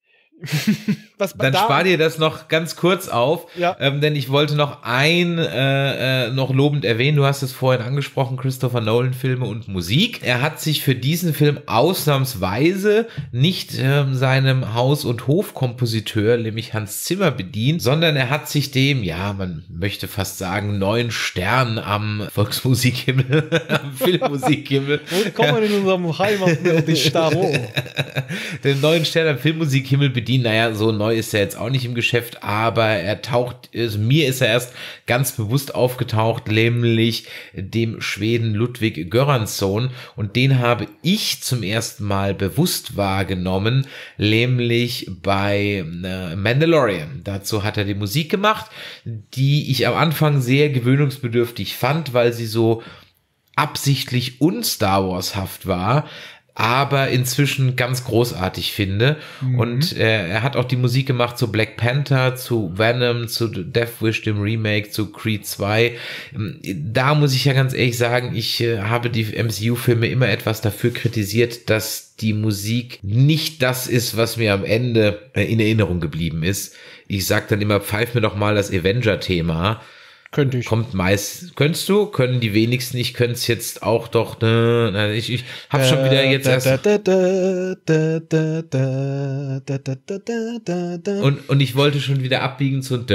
was Dann da spar dir das noch ganz kurz auf, ja. ähm, denn ich wollte noch ein, äh, äh, noch lobend erwähnen, du hast es vorhin angesprochen, Christopher Nolan Filme und Musik. Er hat sich für diesen Film ausnahmsweise nicht ähm, seinem Haus- und Hofkompositeur, nämlich Hans Zimmer, bedient, sondern er hat sich dem, ja, man möchte fast sagen, neuen Stern am Volksmusikhimmel, am Filmmusikhimmel. Willkommen in unserem Heimatbild Staro. Den neuen Stern am Filmmusikhimmel bedient. Naja, so neu ist er jetzt auch nicht im Geschäft, aber er taucht, also mir ist er erst ganz bewusst aufgetaucht, nämlich dem Schweden Ludwig Göransson und den habe ich zum ersten Mal bewusst wahrgenommen, nämlich bei äh, Mandalorian. Dazu hat er die Musik gemacht, die ich am Anfang sehr gewöhnungsbedürftig fand, weil sie so absichtlich un-Star Wars-haft war, aber inzwischen ganz großartig finde. Mhm. Und äh, er hat auch die Musik gemacht zu Black Panther, zu Venom, zu Death Wish, dem Remake, zu Creed zwei. Da muss ich ja ganz ehrlich sagen, ich äh, habe die M C U-Filme immer etwas dafür kritisiert, dass die Musik nicht das ist, was mir am Ende äh, in Erinnerung geblieben ist. Ich sag dann immer, pfeif mir doch mal das Avenger-Thema. Könnte ich. Kommt meist, könntest du, können die wenigsten, ich könnte es jetzt auch doch, ne, ich, ich hab schon wieder jetzt erst. Und, und ich wollte schon wieder abbiegen zu, und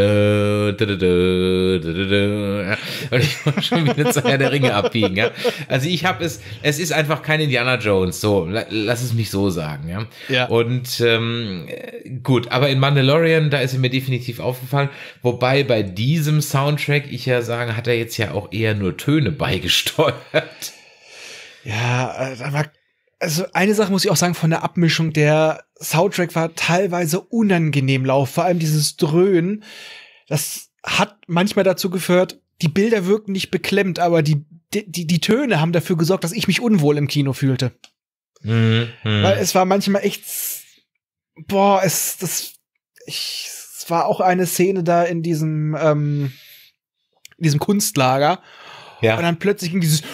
ich wollte schon wieder zu Herr der Ringe abbiegen, ja. Also ich habe es, es ist einfach kein Indiana Jones, so, lass es mich so sagen, ja. Ja. Und, ähm, gut, aber in Mandalorian, da ist er mir definitiv aufgefallen, wobei bei diesem Soundtrack ich ja sagen, hat er jetzt ja auch eher nur Töne beigesteuert. Ja, aber also eine Sache muss ich auch sagen von der Abmischung, der Soundtrack war teilweise unangenehm laut, vor allem dieses Dröhnen, das hat manchmal dazu geführt, die Bilder wirken nicht beklemmt, aber die, die, die Töne haben dafür gesorgt, dass ich mich unwohl im Kino fühlte. Mhm, Weil es war manchmal echt, boah, es, das, ich, es war auch eine Szene da in diesem, ähm, in diesem Kunstlager. Ja. Und dann plötzlich ging dieses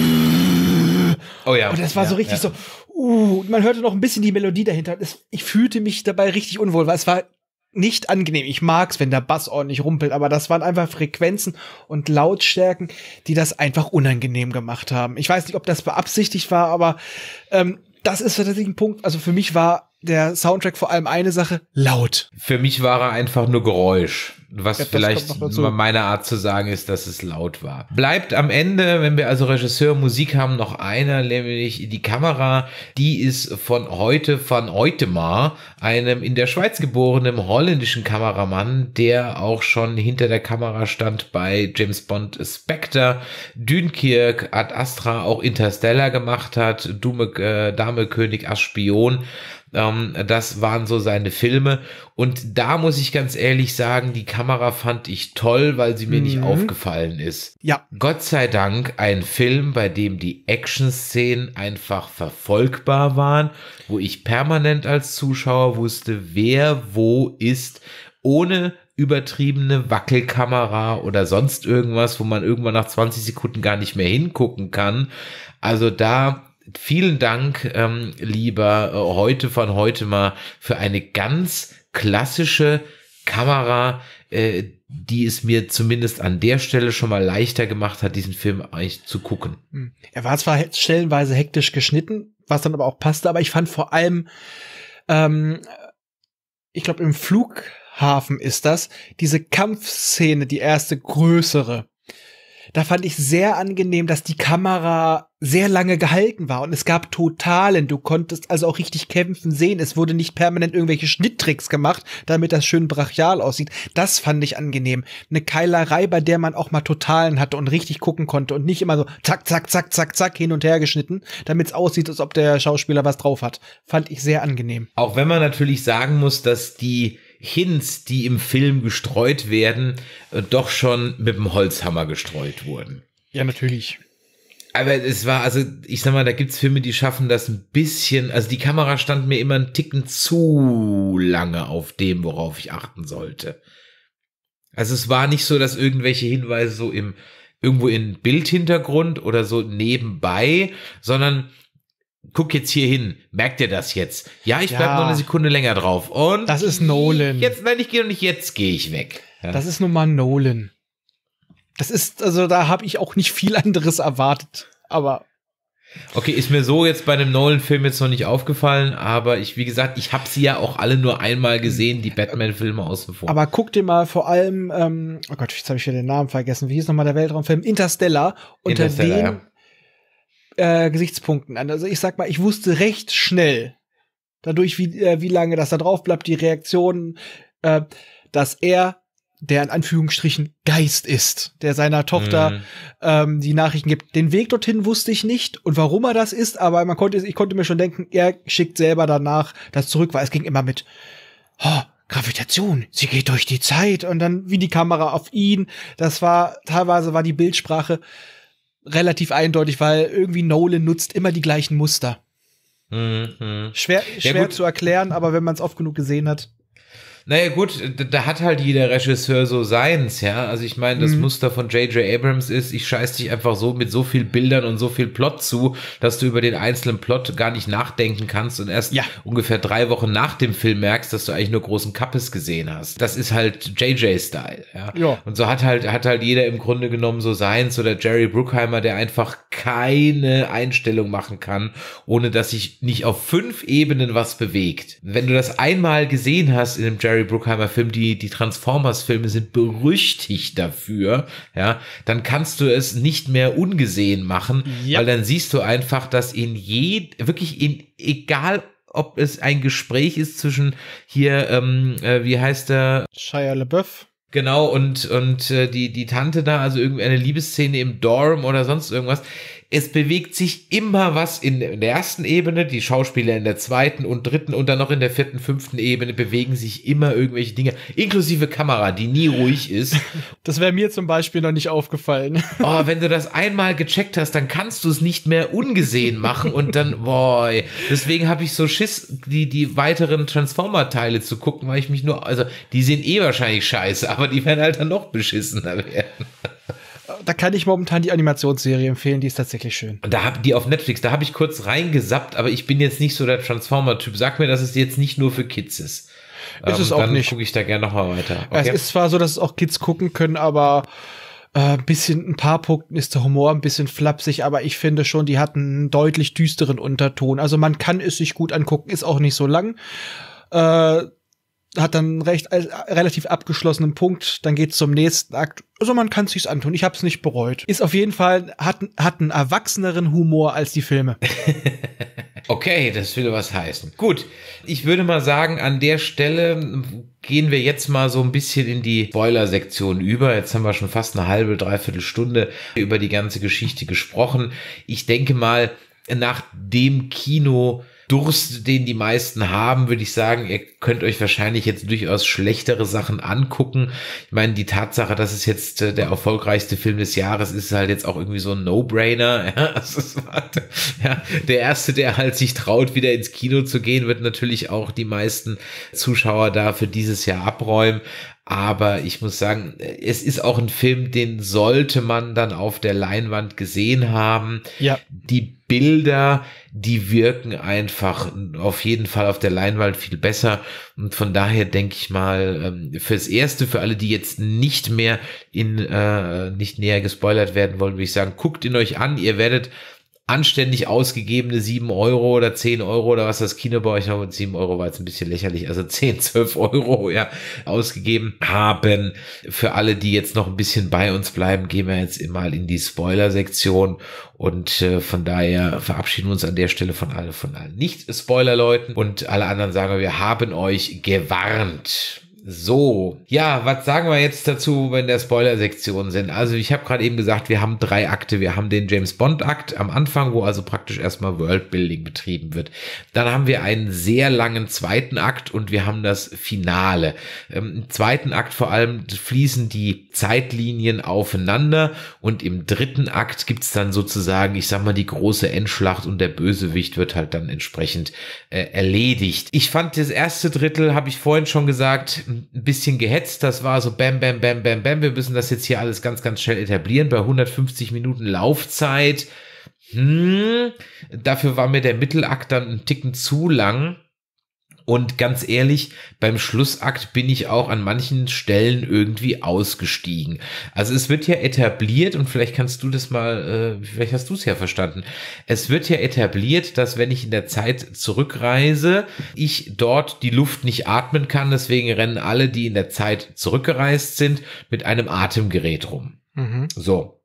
Oh ja. Und das war ja, so richtig ja. so uh, man hörte noch ein bisschen die Melodie dahinter. Es, ich fühlte mich dabei richtig unwohl, weil es war nicht angenehm. Ich mag's, wenn der Bass ordentlich rumpelt, aber das waren einfach Frequenzen und Lautstärken, die das einfach unangenehm gemacht haben. Ich weiß nicht, ob das beabsichtigt war, aber ähm, das ist tatsächlich ein Punkt. Also für mich war der Soundtrack vor allem eine Sache, laut. Für mich war er einfach nur Geräusch. Was ja, vielleicht meine Art zu sagen ist, dass es laut war. Bleibt am Ende, wenn wir also Regisseur Musik haben, noch einer, nämlich die Kamera. Die ist von heute, van Hoytema, einem in der Schweiz geborenen holländischen Kameramann, der auch schon hinter der Kamera stand bei James Bond Spectre, Dunkirk, Ad Astra, auch Interstellar gemacht hat, Dume, äh, Dame, König, Ass, Spion. Um, das waren so seine Filme und da muss ich ganz ehrlich sagen, die Kamera fand ich toll, weil sie mir mhm. nicht aufgefallen ist. Ja. Gott sei Dank ein Film, bei dem die Action-Szenen einfach verfolgbar waren, wo ich permanent als Zuschauer wusste, wer wo ist, ohne übertriebene Wackelkamera oder sonst irgendwas, wo man irgendwann nach zwanzig Sekunden gar nicht mehr hingucken kann. Also da vielen Dank, ähm, lieber äh, heute von heute mal für eine ganz klassische Kamera, äh, die es mir zumindest an der Stelle schon mal leichter gemacht hat, diesen Film eigentlich zu gucken. Er war zwar stellenweise hektisch geschnitten, was dann aber auch passte, aber ich fand vor allem, ähm, ich glaube im Flughafen ist das, diese Kampfszene, die erste größere. Da fand ich sehr angenehm, dass die Kamera sehr lange gehalten war und es gab Totalen. Du konntest also auch richtig kämpfen sehen. Es wurde nicht permanent irgendwelche Schnitttricks gemacht, damit das schön brachial aussieht. Das fand ich angenehm. Eine Keilerei, bei der man auch mal Totalen hatte und richtig gucken konnte und nicht immer so zack, zack, zack, zack, zack hin und her geschnitten, damit es aussieht, als ob der Schauspieler was drauf hat. Fand ich sehr angenehm. Auch wenn man natürlich sagen muss, dass die Hints, die im Film gestreut werden, doch schon mit dem Holzhammer gestreut wurden. Ja, natürlich. Aber es war, also ich sag mal, da gibt's Filme, die schaffen das ein bisschen, also die Kamera stand mir immer einen Ticken zu lange auf dem, worauf ich achten sollte. Also es war nicht so, dass irgendwelche Hinweise so im irgendwo in Bildhintergrund oder so nebenbei, sondern guck jetzt hier hin, merkt ihr das jetzt? Ja, ich bleib ja. noch eine Sekunde länger drauf. Und das ist Nolan. Jetzt, nein, ich gehe noch nicht, jetzt gehe ich weg. Ja. Das ist nun mal Nolan. Das ist, also da habe ich auch nicht viel anderes erwartet, aber okay, ist mir so jetzt bei einem Nolan-Film jetzt noch nicht aufgefallen, aber ich, wie gesagt, ich habe sie ja auch alle nur einmal gesehen, die Batman-Filme außen vor. Aber guck dir mal vor allem, ähm, oh Gott, jetzt habe ich wieder den Namen vergessen, wie hieß nochmal der Weltraumfilm? Interstellar, unter Interstellar, den ja. Äh, Gesichtspunkten an. Also ich sag mal, ich wusste recht schnell, dadurch, wie, äh, wie lange das da drauf bleibt, die Reaktionen, äh, dass er der in Anführungsstrichen Geist ist, der seiner Tochter mm. ähm, die Nachrichten gibt. Den Weg dorthin wusste ich nicht und warum er das ist, aber man konnte, ich konnte mir schon denken, er schickt selber danach das zurück, weil es ging immer mit oh, Gravitation, sie geht durch die Zeit und dann wie die Kamera auf ihn. Das war, teilweise war die Bildsprache relativ eindeutig, weil irgendwie Nolan nutzt immer die gleichen Muster. Mhm. Schwer, Ja, schwer gut. zu erklären, aber wenn man es oft genug gesehen hat. Naja gut, da, da hat halt jeder Regisseur so seins, ja. Also ich meine, das Mhm. Muster von J J Abrams ist, ich scheiß dich einfach so mit so viel Bildern und so viel Plot zu, dass du über den einzelnen Plot gar nicht nachdenken kannst und erst Ja. ungefähr drei Wochen nach dem Film merkst, dass du eigentlich nur großen Kappes gesehen hast. Das ist halt J J-Style, ja. Ja. Und so hat halt, hat halt jeder im Grunde genommen so seins, oder Jerry Bruckheimer, der einfach keine Einstellung machen kann, ohne dass sich nicht auf fünf Ebenen was bewegt. Wenn du das einmal gesehen hast in dem Jerry Bruckheimer Film, die, die Transformers-Filme sind berüchtigt dafür, ja, dann kannst du es nicht mehr ungesehen machen, Ja. weil dann siehst du einfach, dass in je, wirklich in, egal ob es ein Gespräch ist zwischen hier, ähm, äh, wie heißt der, Shia LaBeouf. genau, und, und äh, die, die Tante da, also irgendwie eine Liebesszene im Dorm oder sonst irgendwas. Es bewegt sich immer was in der ersten Ebene, die Schauspieler in der zweiten und dritten und dann noch in der vierten, fünften Ebene bewegen sich immer irgendwelche Dinge, inklusive Kamera, die nie ruhig ist. Das wäre mir zum Beispiel noch nicht aufgefallen. Oh, wenn du das einmal gecheckt hast, dann kannst du es nicht mehr ungesehen machen und dann, boy, deswegen habe ich so Schiss, die, die weiteren Transformer-Teile zu gucken, weil ich mich nur, also die sind eh wahrscheinlich scheiße, aber die werden halt dann noch beschissener werden. Da kann ich momentan die Animationsserie empfehlen, die ist tatsächlich schön. Und da hab die auf Netflix, da habe ich kurz reingesappt, aber ich bin jetzt nicht so der Transformer-Typ. Sag mir, dass es jetzt nicht nur für Kids ist. Ist es Ähm, auch dann nicht. gucke ich da gerne nochmal weiter. Es Okay. ist zwar so, dass es auch Kids gucken können, aber äh, ein bisschen, ein paar Punkten ist der Humor ein bisschen flapsig, aber ich finde schon, die hatten einen deutlich düsteren Unterton. Also man kann es sich gut angucken, ist auch nicht so lang. Äh, hat dann recht äh, relativ abgeschlossenen Punkt, dann geht's zum nächsten Akt. Also man kann es sich antun, ich habe es nicht bereut. Ist auf jeden Fall, hat, hat einen erwachseneren Humor als die Filme. Okay, das will was heißen. Gut, ich würde mal sagen, an der Stelle gehen wir jetzt mal so ein bisschen in die Spoiler-Sektion über. Jetzt haben wir schon fast eine halbe, dreiviertel Stunde über die ganze Geschichte gesprochen. Ich denke mal, nach dem Kino Durst, den die meisten haben, würde ich sagen, ihr könnt euch wahrscheinlich jetzt durchaus schlechtere Sachen angucken. Ich meine, die Tatsache, dass es jetzt äh, der erfolgreichste Film des Jahres ist, ist halt jetzt auch irgendwie so ein No-Brainer. Ja, also es war, ja, der Erste, der halt sich traut, wieder ins Kino zu gehen, wird natürlich auch die meisten Zuschauer da für dieses Jahr abräumen. Aber ich muss sagen, es ist auch ein Film, den sollte man dann auf der Leinwand gesehen haben. Ja. Die Bilder, die wirken einfach auf jeden Fall auf der Leinwand viel besser. Und von daher denke ich mal, fürs Erste, für alle, die jetzt nicht mehr in, äh, nicht näher gespoilert werden wollen, würde ich sagen, guckt ihn euch an. Ihr werdet anständig ausgegebene sieben Euro oder zehn Euro oder was das Kino bei euch noch mit sieben Euro war jetzt ein bisschen lächerlich, also zehn, zwölf Euro ja ausgegeben haben. Für alle, die jetzt noch ein bisschen bei uns bleiben, gehen wir jetzt mal in die Spoiler-Sektion und äh, von daher verabschieden wir uns an der Stelle von allen, von allen Nicht-Spoiler-Leuten und alle anderen sagen wir, wir haben euch gewarnt. So, ja, was sagen wir jetzt dazu, wenn der Spoiler-Sektion sind? Also ich habe gerade eben gesagt, wir haben drei Akte. Wir haben den James-Bond-Akt am Anfang, wo also praktisch erstmal Worldbuilding betrieben wird. Dann haben wir einen sehr langen zweiten Akt und wir haben das Finale. Ähm, Im zweiten Akt vor allem fließen die Zeitlinien aufeinander und im dritten Akt gibt's dann sozusagen, ich sag mal, die große Endschlacht und der Bösewicht wird halt dann entsprechend äh, erledigt. Ich fand das erste Drittel, habe ich vorhin schon gesagt, ein bisschen gehetzt. Das war so bam, bam, bam, bam, bam. Wir müssen das jetzt hier alles ganz, ganz schnell etablieren. Bei hundertfünfzig Minuten Laufzeit. Hm, dafür war mir der Mittelakt dann ein Ticken zu lang. Und ganz ehrlich, beim Schlussakt bin ich auch an manchen Stellen irgendwie ausgestiegen. Also es wird ja etabliert, und vielleicht kannst du das mal, äh, vielleicht hast du es ja verstanden. Es wird ja etabliert, dass wenn ich in der Zeit zurückreise, ich dort die Luft nicht atmen kann. Deswegen rennen alle, die in der Zeit zurückgereist sind, mit einem Atemgerät rum. Mhm. So.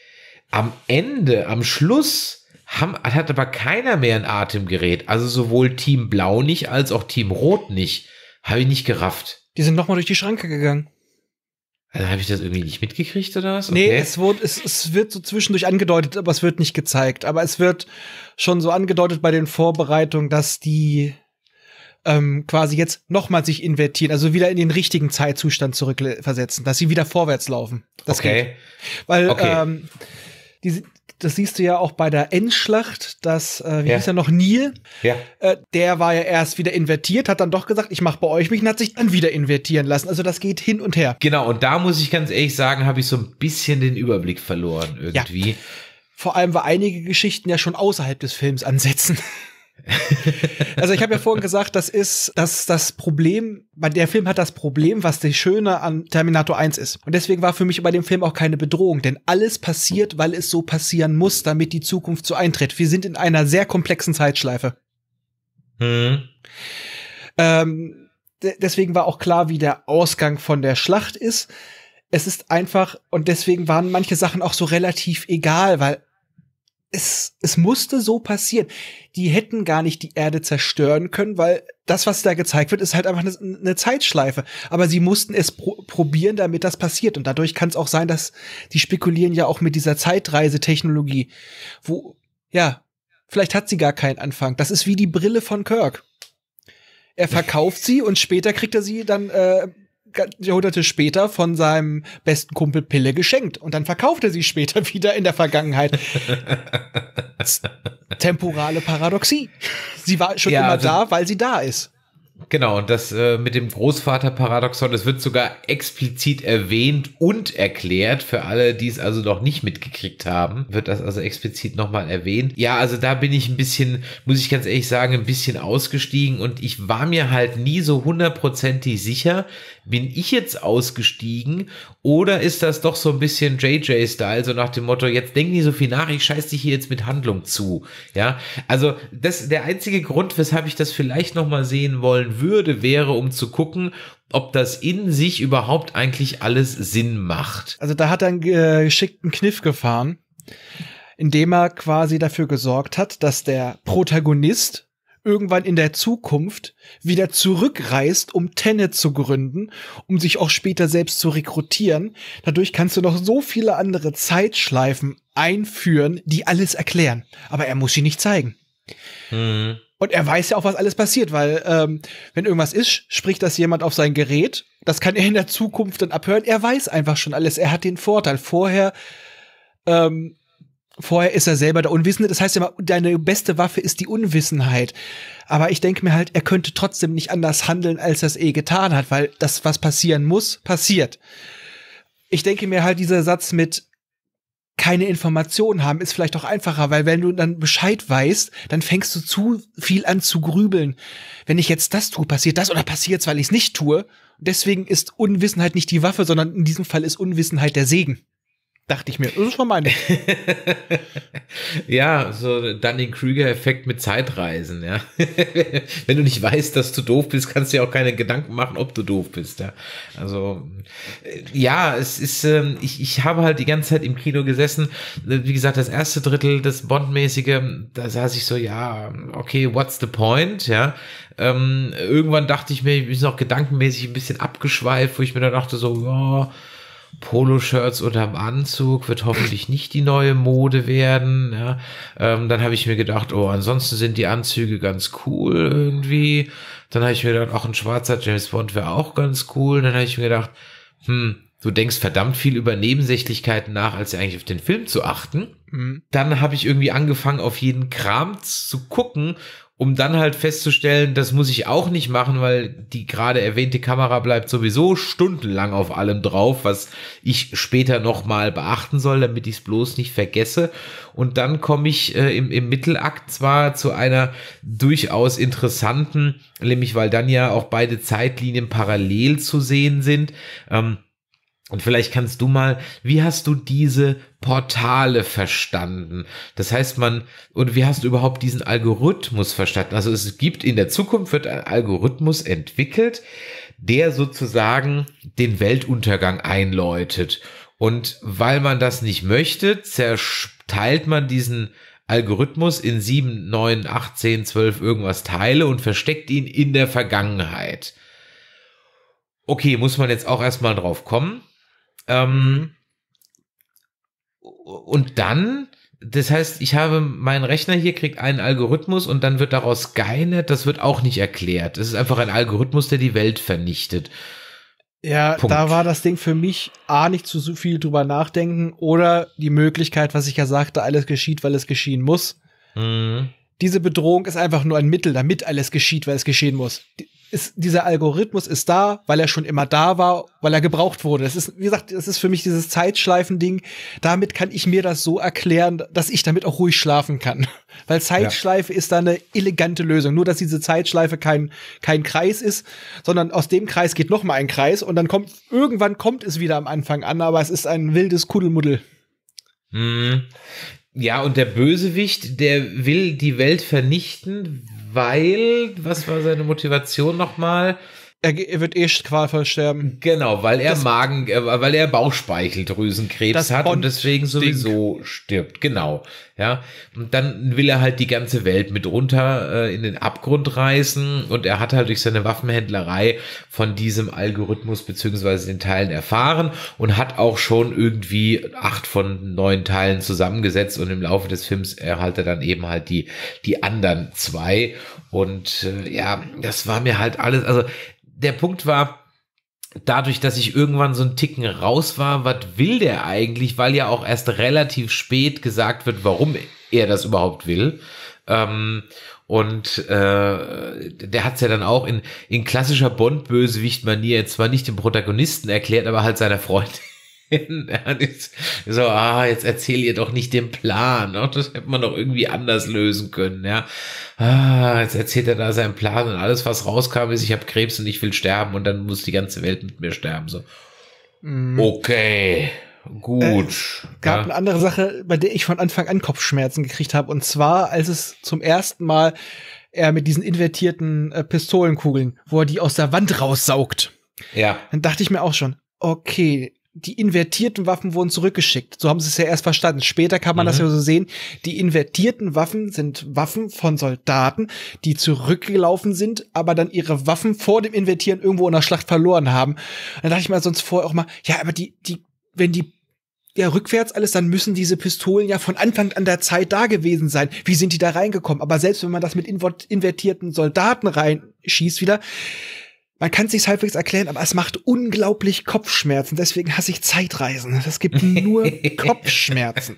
Am Ende, am Schluss, Haben, hat aber keiner mehr ein Atemgerät. Also sowohl Team Blau nicht, als auch Team Rot nicht. Habe ich nicht gerafft. Die sind nochmal durch die Schranke gegangen. Also habe ich das irgendwie nicht mitgekriegt oder was? Nee, Okay. es, wurde, es, es wird so zwischendurch angedeutet, aber es wird nicht gezeigt. Aber es wird schon so angedeutet bei den Vorbereitungen, dass die ähm, quasi jetzt nochmal sich invertieren, also wieder in den richtigen Zeitzustand zurückversetzen, dass sie wieder vorwärts laufen. Das Okay. geht. Weil Okay. ähm, Die, das siehst du ja auch bei der Endschlacht, dass, äh, wie Ja. hieß er noch, Neil, Ja. äh, der war ja erst wieder invertiert, hat dann doch gesagt, ich mache bei euch mich und hat sich dann wieder invertieren lassen. Also das geht hin und her. Genau, und da muss ich ganz ehrlich sagen, habe ich so ein bisschen den Überblick verloren irgendwie. Ja. Vor allem, weil einige Geschichten ja schon außerhalb des Films ansetzen. Also ich habe ja vorhin gesagt, das ist das, das Problem, bei der Film hat das Problem, was das Schöne an Terminator eins ist. Und deswegen war für mich bei dem Film auch keine Bedrohung, denn alles passiert, weil es so passieren muss, damit die Zukunft so eintritt. Wir sind in einer sehr komplexen Zeitschleife. Hm. Ähm, de- deswegen war auch klar, wie der Ausgang von der Schlacht ist. Es ist einfach, und deswegen waren manche Sachen auch so relativ egal, weil es, es musste so passieren. Die hätten gar nicht die Erde zerstören können, weil das, was da gezeigt wird, ist halt einfach eine, eine Zeitschleife. Aber sie mussten es pro- probieren, damit das passiert. Und dadurch kann es auch sein, dass die spekulieren ja auch mit dieser Zeitreisetechnologie, wo, ja, vielleicht hat sie gar keinen Anfang. Das ist wie die Brille von Kirk. Er verkauft sie und später kriegt er sie dann äh, Jahrhunderte später von seinem besten Kumpel Pille geschenkt. Und dann verkauft er sie später wieder in der Vergangenheit. Temporale Paradoxie. Sie war schon Ja, immer also- da, weil sie da ist. Genau, und das äh, mit dem Großvater-Paradoxon, das wird sogar explizit erwähnt und erklärt, für alle, die es also noch nicht mitgekriegt haben, wird das also explizit nochmal erwähnt. Ja, also da bin ich ein bisschen, muss ich ganz ehrlich sagen, ein bisschen ausgestiegen und ich war mir halt nie so hundertprozentig sicher, bin ich jetzt ausgestiegen oder ist das doch so ein bisschen J J-Style, so nach dem Motto, jetzt denk nicht so viel nach, ich scheiß dich hier jetzt mit Handlung zu. Ja, also das, der einzige Grund, weshalb ich das vielleicht nochmal sehen wollen würde, wäre, um zu gucken, ob das in sich überhaupt eigentlich alles Sinn macht. Also da hat er einen äh, geschickten Kniff gefahren, indem er quasi dafür gesorgt hat, dass der Protagonist irgendwann in der Zukunft wieder zurückreist, um Tenet zu gründen, um sich auch später selbst zu rekrutieren. Dadurch kannst du noch so viele andere Zeitschleifen einführen, die alles erklären. Aber er muss sie nicht zeigen. Hm. Und er weiß ja auch, was alles passiert, weil ähm, wenn irgendwas ist, spricht das jemand auf sein Gerät. Das kann er in der Zukunft dann abhören. Er weiß einfach schon alles. Er hat den Vorteil. Vorher ähm, Vorher ist er selber der Unwissende. Das heißt ja immer, deine beste Waffe ist die Unwissenheit. Aber ich denke mir halt, er könnte trotzdem nicht anders handeln, als er es eh getan hat, weil das, was passieren muss, passiert. Ich denke mir halt, dieser Satz mit keine Informationen haben, ist vielleicht auch einfacher, weil wenn du dann Bescheid weißt, dann fängst du zu viel an zu grübeln. Wenn ich jetzt das tue, passiert das oder passiert's, weil ich es nicht tue. Deswegen ist Unwissenheit nicht die Waffe, sondern in diesem Fall ist Unwissenheit der Segen. Dachte ich mir. Das ist von meinem. Ja, so dann den Krüger-Effekt mit Zeitreisen, ja. Wenn du nicht weißt, dass du doof bist, kannst du dir auch keine Gedanken machen, ob du doof bist, ja. Also, äh, ja, es ist, ähm, ich, ich habe halt die ganze Zeit im Kino gesessen. Wie gesagt, das erste Drittel, das Bond-mäßige, da saß ich so, ja, okay, what's the point, ja. Ähm, irgendwann dachte ich mir, ich bin auch gedankenmäßig ein bisschen abgeschweift, wo ich mir dann dachte so, ja, Poloshirts unterm Anzug wird hoffentlich nicht die neue Mode werden. Ja. Ähm, dann habe ich mir gedacht, oh, ansonsten sind die Anzüge ganz cool irgendwie. Dann habe ich mir gedacht, auch ein schwarzer James Bond wäre auch ganz cool. Dann habe ich mir gedacht, hm, du denkst verdammt viel über Nebensächlichkeiten nach, als eigentlich auf den Film zu achten. Mhm. Dann habe ich irgendwie angefangen, auf jeden Kram zu gucken, um dann halt festzustellen, das muss ich auch nicht machen, weil die gerade erwähnte Kamera bleibt sowieso stundenlang auf allem drauf, was ich später nochmal beachten soll, damit ich es bloß nicht vergesse. Und dann komme ich äh, im, im Mittelakt zwar zu einer durchaus interessanten, nämlich weil dann ja auch beide Zeitlinien parallel zu sehen sind, ähm, und vielleicht kannst du mal, wie hast du diese Portale verstanden? Das heißt, man, und wie hast du überhaupt diesen Algorithmus verstanden? Also es gibt in der Zukunft, wird ein Algorithmus entwickelt, der sozusagen den Weltuntergang einläutet. Und weil man das nicht möchte, zerteilt man diesen Algorithmus in sieben, neun, acht, zehn, zwölf irgendwas Teile und versteckt ihn in der Vergangenheit. Okay, muss man jetzt auch erstmal drauf kommen. Ähm, und dann, das heißt, ich habe meinen Rechner hier, kriegt einen Algorithmus und dann wird daraus Skynet, das wird auch nicht erklärt. Es ist einfach ein Algorithmus, der die Welt vernichtet. Ja, Punkt. Da war das Ding für mich A, nicht zu so viel drüber nachdenken oder die Möglichkeit, was ich ja sagte, alles geschieht, weil es geschehen muss. Mhm. Diese Bedrohung ist einfach nur ein Mittel, damit alles geschieht, weil es geschehen muss. Die, ist, dieser Algorithmus ist da, weil er schon immer da war, weil er gebraucht wurde. Das ist, wie gesagt, das ist für mich dieses Zeitschleifen-Ding. Damit kann ich mir das so erklären, dass ich damit auch ruhig schlafen kann. Weil Zeitschleife ja. ist da eine elegante Lösung. Nur, dass diese Zeitschleife kein, kein Kreis ist, sondern aus dem Kreis geht noch mal ein Kreis und dann kommt, irgendwann kommt es wieder am Anfang an, aber es ist ein wildes Kuddelmuddel. Mhm. Ja, und der Bösewicht, der will die Welt vernichten, weil, was war seine Motivation nochmal? Er, er wird eh qualvoll sterben. Genau, weil er das, Magen, äh, weil er Bauchspeicheldrüsenkrebs hat und deswegen sowieso stirbt. Genau, ja. Und dann will er halt die ganze Welt mit runter äh, in den Abgrund reißen und er hat halt durch seine Waffenhändlerei von diesem Algorithmus beziehungsweise den Teilen erfahren und hat auch schon irgendwie acht von neun Teilen zusammengesetzt und im Laufe des Films erhält er dann eben halt die die anderen zwei und äh, ja, das war mir halt alles, also der Punkt war, dadurch, dass ich irgendwann so einen Ticken raus war, was will der eigentlich, weil ja auch erst relativ spät gesagt wird, warum er das überhaupt will. Ähm, und äh, der hat es ja dann auch in, in klassischer Bond-Bösewicht-Manier zwar nicht dem Protagonisten erklärt, aber halt seiner Freundin. So, ah, jetzt erzähl ihr doch nicht den Plan. Oh, das hätte man doch irgendwie anders lösen können, ja. Ah, jetzt erzählt er da seinen Plan und alles, was rauskam, ist, ich habe Krebs und ich will sterben und dann muss die ganze Welt mit mir sterben. So, mm. Okay, gut. Äh, gab ja. eine andere Sache, bei der ich von Anfang an Kopfschmerzen gekriegt habe, und zwar, als es zum ersten Mal er mit diesen invertierten äh, Pistolenkugeln, wo er die aus der Wand raussaugt. Ja. Dann dachte ich mir auch schon, okay, die invertierten Waffen wurden zurückgeschickt. So haben sie es ja erst verstanden. Später kann man mhm. das ja so sehen. Die invertierten Waffen sind Waffen von Soldaten, die zurückgelaufen sind, aber dann ihre Waffen vor dem Invertieren irgendwo in der Schlacht verloren haben. Dann dachte ich mir sonst vorher auch mal, ja, aber die, die, wenn die ja rückwärts alles, dann müssen diese Pistolen ja von Anfang an der Zeit da gewesen sein. Wie sind die da reingekommen? Aber selbst wenn man das mit invertierten Soldaten reinschießt wieder, man kann es sich halbwegs erklären, aber es macht unglaublich Kopfschmerzen. Deswegen hasse ich Zeitreisen. Das gibt nur Kopfschmerzen.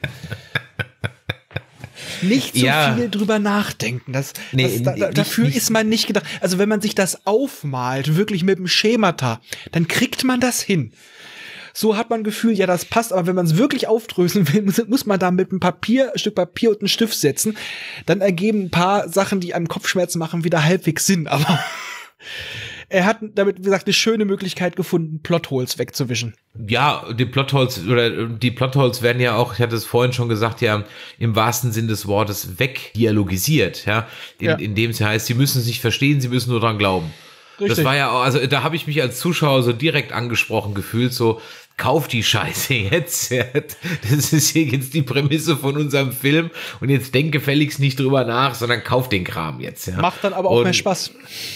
Nicht so ja. viel drüber nachdenken. Das, nee, das, da, nicht, dafür nicht. ist man nicht gedacht. Also wenn man sich das aufmalt, wirklich mit dem Schemata, dann kriegt man das hin. So hat man ein Gefühl, ja, das passt, aber wenn man es wirklich aufdröseln will, muss, muss man da mit einem Papier, ein Stück Papier und einen Stift setzen. Dann ergeben ein paar Sachen, die einem Kopfschmerzen machen, wieder halbwegs Sinn. Aber er hat damit, wie gesagt, eine schöne Möglichkeit gefunden, Plotholes wegzuwischen. Ja, die Plotholes oder die Plotholes werden ja auch, ich hatte es vorhin schon gesagt, ja im wahrsten Sinn des Wortes wegdialogisiert, ja, in, ja. indem es heißt, sie müssen sich verstehen, sie müssen nur dran glauben. Richtig. Das war ja auch, also da habe ich mich als Zuschauer so direkt angesprochen gefühlt, so kauf die Scheiße jetzt. Das ist hier jetzt die Prämisse von unserem Film und jetzt denk gefälligst nicht drüber nach, sondern kauf den Kram jetzt. Ja. Macht dann aber auch und mehr Spaß.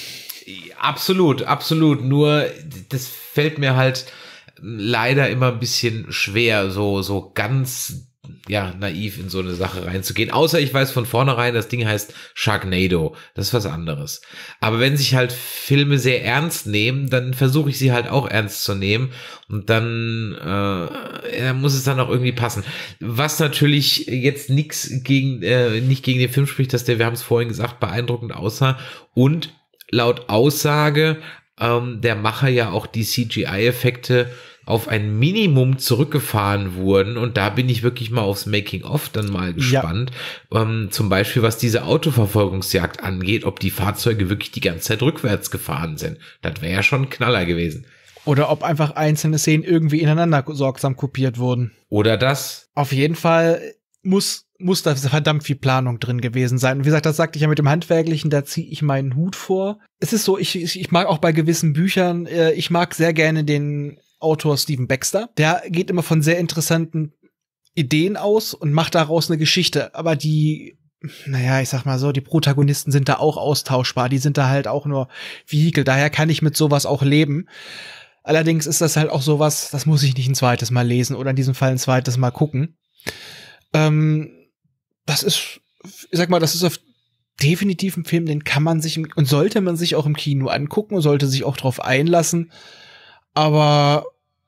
Absolut, absolut. Nur das fällt mir halt leider immer ein bisschen schwer, so so ganz ja naiv in so eine Sache reinzugehen. Außer ich weiß von vornherein, das Ding heißt Sharknado. Das ist was anderes. Aber wenn sich halt Filme sehr ernst nehmen, dann versuche ich sie halt auch ernst zu nehmen und dann, äh, dann muss es dann auch irgendwie passen. Was natürlich jetzt nichts gegen äh, nicht gegen den Film spricht, dass der, wir haben es vorhin gesagt, beeindruckend aussah und laut Aussage ähm, der Macher ja auch die C G I-Effekte auf ein Minimum zurückgefahren wurden und da bin ich wirklich mal aufs Making-of dann mal gespannt. Ja. Ähm, zum Beispiel, was diese Autoverfolgungsjagd angeht, ob die Fahrzeuge wirklich die ganze Zeit rückwärts gefahren sind. Das wäre ja schon ein Knaller gewesen. Oder ob einfach einzelne Szenen irgendwie ineinander sorgsam kopiert wurden. Oder das. Auf jeden Fall muss muss da verdammt viel Planung drin gewesen sein. Und wie gesagt, das sagte ich ja mit dem Handwerklichen, da ziehe ich meinen Hut vor. Es ist so, ich, ich mag auch bei gewissen Büchern, äh, ich mag sehr gerne den Autor Stephen Baxter. Der geht immer von sehr interessanten Ideen aus und macht daraus eine Geschichte. Aber die, naja, ich sag mal so, die Protagonisten sind da auch austauschbar. Die sind da halt auch nur Vehikel. Daher kann ich mit sowas auch leben. Allerdings ist das halt auch sowas, das muss ich nicht ein zweites Mal lesen oder in diesem Fall ein zweites Mal gucken. Ähm, das ist, ich sag mal, das ist auf definitiv ein Film, den kann man sich und sollte man sich auch im Kino angucken und sollte sich auch drauf einlassen. Aber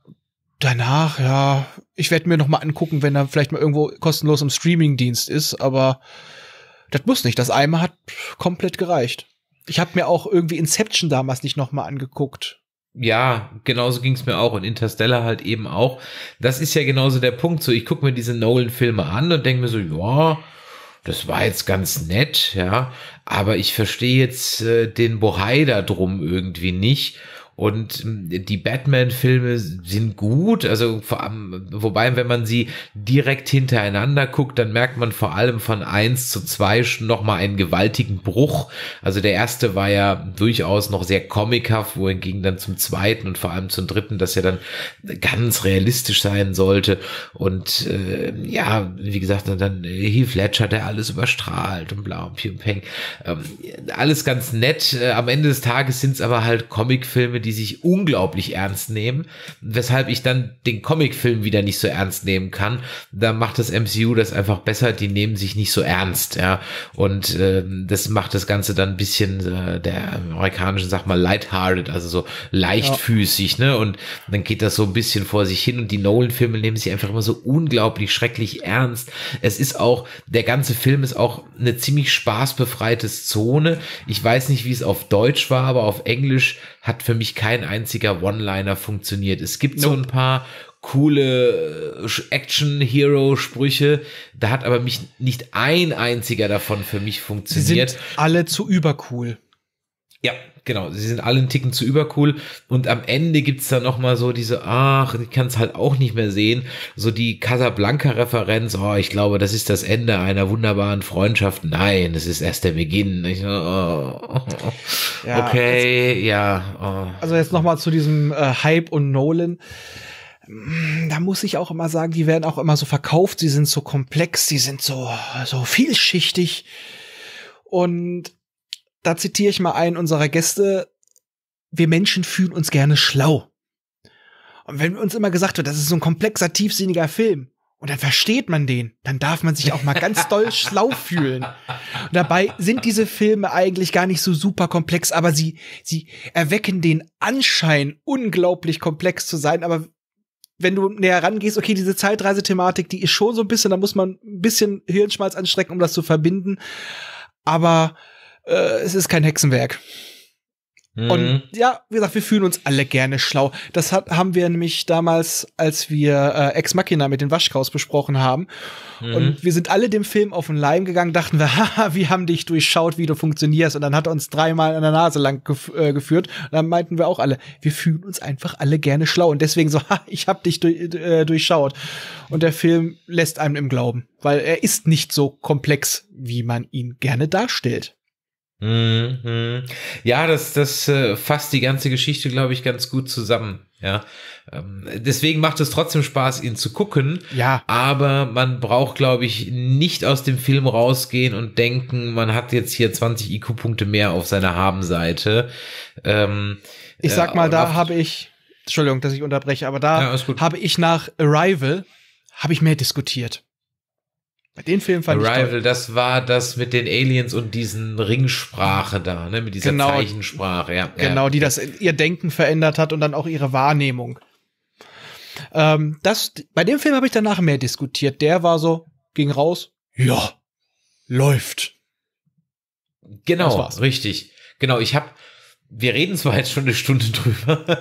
danach, ja, ich werde mir noch mal angucken, wenn er vielleicht mal irgendwo kostenlos im Streamingdienst ist, aber das muss nicht. Das einmal hat komplett gereicht. Ich habe mir auch irgendwie Inception damals nicht noch mal angeguckt. Ja, genauso ging es mir auch und Interstellar halt eben auch. Das ist ja genauso der Punkt. So, ich gucke mir diese Nolan-Filme an und denke mir so, ja, das war jetzt ganz nett, ja, aber ich verstehe jetzt äh, den Bohai da drum irgendwie nicht. Und die Batman-Filme sind gut, also vor allem, wobei, wenn man sie direkt hintereinander guckt, dann merkt man vor allem von eins zu zwei nochmal einen gewaltigen Bruch. Also der erste war ja durchaus noch sehr comichaft, wohingegen dann zum zweiten und vor allem zum dritten, das ja dann ganz realistisch sein sollte. Und äh, ja, wie gesagt, dann Heath Ledger, der alles überstrahlt und bla und pium peng. Ähm, alles ganz nett. Äh, am Ende des Tages sind es aber halt Comicfilme, die sich unglaublich ernst nehmen, weshalb ich dann den Comicfilm wieder nicht so ernst nehmen kann. Da macht das M C U das einfach besser, die nehmen sich nicht so ernst, ja, und äh, das macht das Ganze dann ein bisschen äh, der amerikanischen, sag mal, lighthearted, also so leichtfüßig, ja. Ne, und dann geht das so ein bisschen vor sich hin und die Nolan-Filme nehmen sich einfach immer so unglaublich schrecklich ernst. Es ist auch, der ganze Film ist auch eine ziemlich spaßbefreite Zone. Ich weiß nicht, wie es auf Deutsch war, aber auf Englisch hat für mich kein einziger One-Liner funktioniert. Es gibt so ein paar coole Action-Hero-Sprüche, da hat aber mich nicht ein einziger davon für mich funktioniert. Sie sind alle zu übercool. Ja, genau. Sie sind alle einen Ticken zu übercool. Und am Ende gibt's dann noch mal so diese, ach, ich kann es halt auch nicht mehr sehen, so die Casablanca-Referenz, oh, ich glaube, das ist das Ende einer wunderbaren Freundschaft. Nein, das ist erst der Beginn. Ich, oh, oh, oh. Ja, okay, jetzt, ja. Oh. Also jetzt noch mal zu diesem äh, Hype und Nolan. Da muss ich auch immer sagen, die werden auch immer so verkauft, sie sind so komplex, sie sind so, so vielschichtig. Und da zitiere ich mal einen unserer Gäste: Wir Menschen fühlen uns gerne schlau. Und wenn uns immer gesagt wird, das ist so ein komplexer, tiefsinniger Film, und dann versteht man den, dann darf man sich auch mal ganz doll schlau fühlen. Und dabei sind diese Filme eigentlich gar nicht so super komplex, aber sie, sie erwecken den Anschein, unglaublich komplex zu sein. Aber wenn du näher rangehst, okay, diese Zeitreisethematik, die ist schon so ein bisschen, da muss man ein bisschen Hirnschmalz anstrecken, um das zu verbinden. Aber äh, es ist kein Hexenwerk. Mhm. Und ja, wie gesagt, wir fühlen uns alle gerne schlau. Das hat, haben wir nämlich damals, als wir äh, Ex Machina mit den Waschkaus besprochen haben. Mhm. Und wir sind alle dem Film auf den Leim gegangen, dachten wir, haha, wir haben dich durchschaut, wie du funktionierst. Und dann hat er uns dreimal an der Nase lang gef- äh, geführt. Und dann meinten wir auch alle, wir fühlen uns einfach alle gerne schlau. Und deswegen so, ha, ich hab dich durch, äh, durchschaut. Und der Film lässt einem im Glauben, weil er ist nicht so komplex, wie man ihn gerne darstellt. Mhm. Ja, das, das äh, fasst die ganze Geschichte, glaube ich, ganz gut zusammen. Ja, ähm, deswegen macht es trotzdem Spaß, ihn zu gucken. Ja. Aber man braucht, glaube ich, nicht aus dem Film rausgehen und denken, man hat jetzt hier zwanzig I Q-Punkte mehr auf seiner Habenseite. Ähm, ich sag mal, äh, da habe ich, Entschuldigung, dass ich unterbreche, aber da ja, habe ich nach Arrival, habe ich mehr diskutiert. Bei den Filmen fand Arrival, ich toll. Das war das mit den Aliens und diesen Ringsprache da, ne, mit dieser genau, Zeichensprache, ja. Genau, ja. die das ihr Denken verändert hat und dann auch ihre Wahrnehmung. Ähm, das, bei dem Film habe ich danach mehr diskutiert. Der war so, ging raus, ja, läuft. Genau, richtig. Genau, ich habe Wir reden zwar jetzt schon eine Stunde drüber,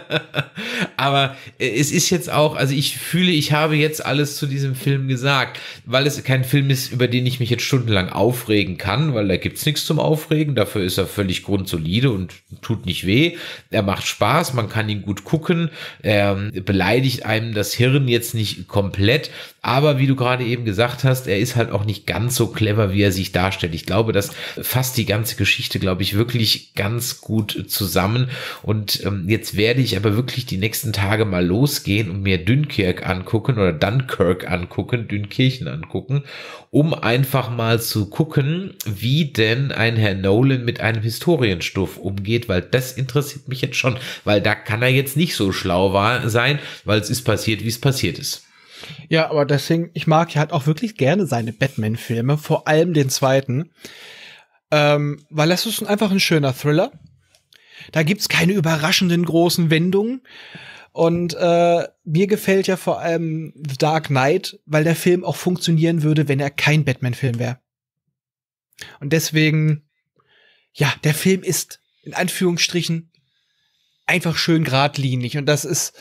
aber es ist jetzt auch, also ich fühle, ich habe jetzt alles zu diesem Film gesagt, weil es kein Film ist, über den ich mich jetzt stundenlang aufregen kann, weil da gibt's nichts zum Aufregen, dafür ist er völlig grundsolide und tut nicht weh, er macht Spaß, man kann ihn gut gucken, er beleidigt einem das Hirn jetzt nicht komplett, aber wie du gerade eben gesagt hast, er ist halt auch nicht ganz so clever, wie er sich darstellt. Ich glaube, das fasst die ganze Geschichte, glaube ich, wirklich ganz gut zusammen. Und ähm, jetzt werde ich aber wirklich die nächsten Tage mal losgehen und mir Dunkirk angucken oder Dunkirk angucken, Dünkirchen angucken, um einfach mal zu gucken, wie denn ein Herr Nolan mit einem Historienstoff umgeht, weil das interessiert mich jetzt schon, weil da kann er jetzt nicht so schlau war, sein, weil es ist passiert, wie es passiert ist. Ja, aber deswegen, ich mag ja halt auch wirklich gerne seine Batman-Filme, vor allem den zweiten, ähm, weil das ist einfach ein schöner Thriller. Da gibt's keine überraschenden großen Wendungen. Und äh, mir gefällt ja vor allem The Dark Knight, weil der Film auch funktionieren würde, wenn er kein Batman-Film wäre. Und deswegen, ja, der Film ist in Anführungsstrichen einfach schön geradlinig. Und das ist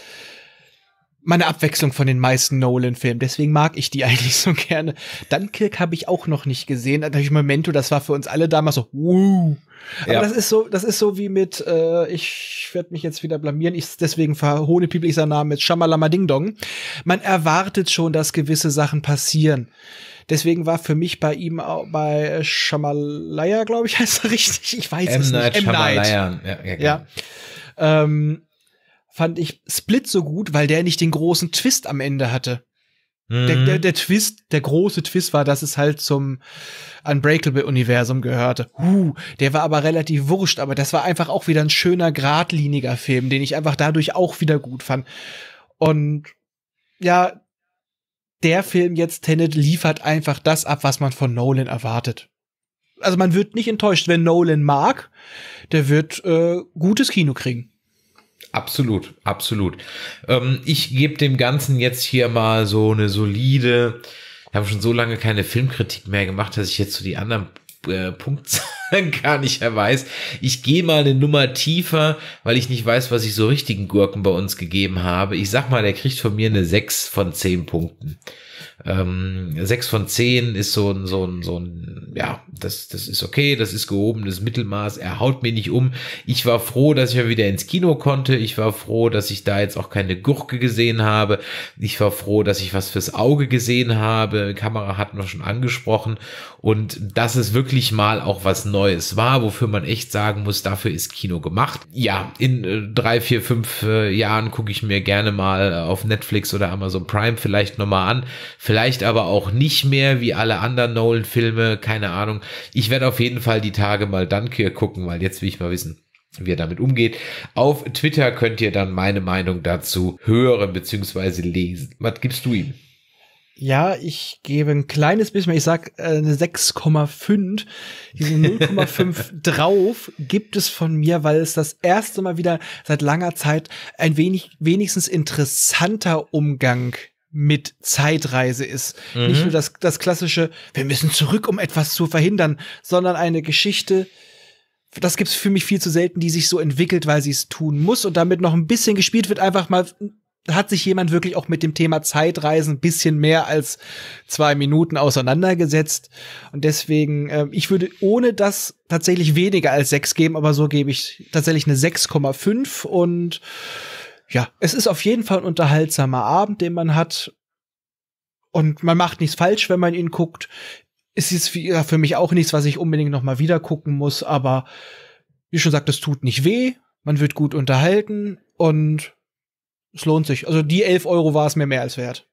meine Abwechslung von den meisten Nolan-Filmen. Deswegen mag ich die eigentlich so gerne. Dunkirk habe ich auch noch nicht gesehen. Natürlich Memento, das war für uns alle damals so, wuh. Aber ja. das ist so, das ist so wie mit, äh, ich werde mich jetzt wieder blamieren, ich deswegen verhohne ich seinen Namen mit Shamalama Ding Dong. Man erwartet schon, dass gewisse Sachen passieren. Deswegen war für mich bei ihm auch bei Shamalaya, glaube ich, heißt er richtig. Ich weiß M. es nicht. M. Night. Ja, ja, ja. Ähm, fand ich Split so gut, weil der nicht den großen Twist am Ende hatte. Mhm. Der, der, der Twist, der große Twist war, dass es halt zum Unbreakable-Universum gehörte. Huh, der war aber relativ wurscht, aber das war einfach auch wieder ein schöner, geradliniger Film, den ich einfach dadurch auch wieder gut fand. Und ja, der Film jetzt, Tenet, liefert einfach das ab, was man von Nolan erwartet. Also man wird nicht enttäuscht, wenn Nolan mag, der wird äh, gutes Kino kriegen. Absolut, absolut. Ähm, ich gebe dem Ganzen jetzt hier mal so eine solide, wir haben schon so lange keine Filmkritik mehr gemacht, dass ich jetzt so die anderen äh, Punktzahlen gar nicht mehr weiß. Ich gehe mal eine Nummer tiefer, weil ich nicht weiß, was ich so richtigen Gurken bei uns gegeben habe. Ich sag mal, der kriegt von mir eine sechs von zehn Punkten. Ähm, sechs von zehn ist so ein, so ein, so ein, ja, das, das ist okay, das ist gehobenes Mittelmaß, er haut mir nicht um. Ich war froh, dass ich mal wieder ins Kino konnte, ich war froh, dass ich da jetzt auch keine Gurke gesehen habe, ich war froh, dass ich was fürs Auge gesehen habe, Kamera hatten wir schon angesprochen und dass es wirklich mal auch was Neues war, wofür man echt sagen muss, dafür ist Kino gemacht. Ja, in äh, drei, vier, fünf äh, Jahren gucke ich mir gerne mal auf Netflix oder Amazon Prime vielleicht nochmal an, vielleicht aber auch nicht mehr wie alle anderen Nolan-Filme, keine Ahnung. Ich werde auf jeden Fall die Tage mal Dunkirk gucken, weil jetzt will ich mal wissen, wie er damit umgeht. Auf Twitter könnt ihr dann meine Meinung dazu hören bzw. lesen. Was gibst du ihm? Ja, ich gebe ein kleines bisschen, ich sag äh, eine sechs Komma fünf. Diese null Komma fünf drauf gibt es von mir, weil es das erste Mal wieder seit langer Zeit ein wenig, wenigstens interessanter Umgang mit Zeitreise ist. Mhm. Nicht nur das, das klassische, wir müssen zurück, um etwas zu verhindern, sondern eine Geschichte, das gibt's für mich viel zu selten, die sich so entwickelt, weil sie es tun muss und damit noch ein bisschen gespielt wird, einfach mal hat sich jemand wirklich auch mit dem Thema Zeitreisen ein bisschen mehr als zwei Minuten auseinandergesetzt. Und deswegen, äh, ich würde ohne das tatsächlich weniger als sechs geben, aber so gebe ich tatsächlich eine sechs Komma fünf. Und ja, es ist auf jeden Fall ein unterhaltsamer Abend, den man hat. Und man macht nichts falsch, wenn man ihn guckt. Es ist für mich auch nichts, was ich unbedingt noch mal wieder gucken muss. Aber wie schon gesagt, es tut nicht weh. Man wird gut unterhalten und es lohnt sich. Also die elf Euro war es mir mehr als wert.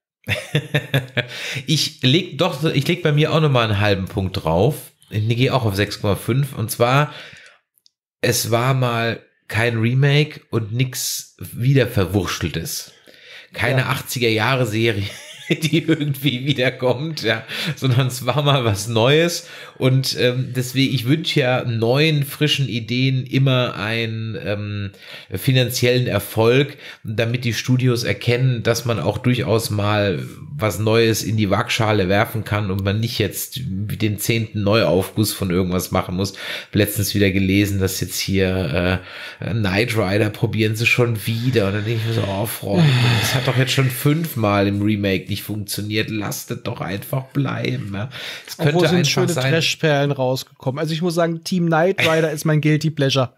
ich leg doch, ich leg bei mir auch noch mal einen halben Punkt drauf. Ich gehe auch auf sechs Komma fünf. Und zwar, es war mal kein Remake und nix wieder Verwurschteltes. Keine ja. achtziger-Jahre-Serie, die irgendwie wiederkommt, ja, sondern es war mal was Neues und ähm, deswegen, ich wünsche ja neuen, frischen Ideen immer einen ähm, finanziellen Erfolg, damit die Studios erkennen, dass man auch durchaus mal was Neues in die Waagschale werfen kann und man nicht jetzt den zehnten Neuaufguss von irgendwas machen muss. Letztens wieder gelesen, dass jetzt hier äh, Knight Rider probieren sie schon wieder und dann denke ich mir so, oh Freunde, das hat doch jetzt schon fünfmal im Remake nicht funktioniert, lasst es doch einfach bleiben. Ja. Es könnte Obwohl sind einfach schöne sein. Trashperlen rausgekommen. Also ich muss sagen, Team Knight Rider ist mein Guilty Pleasure.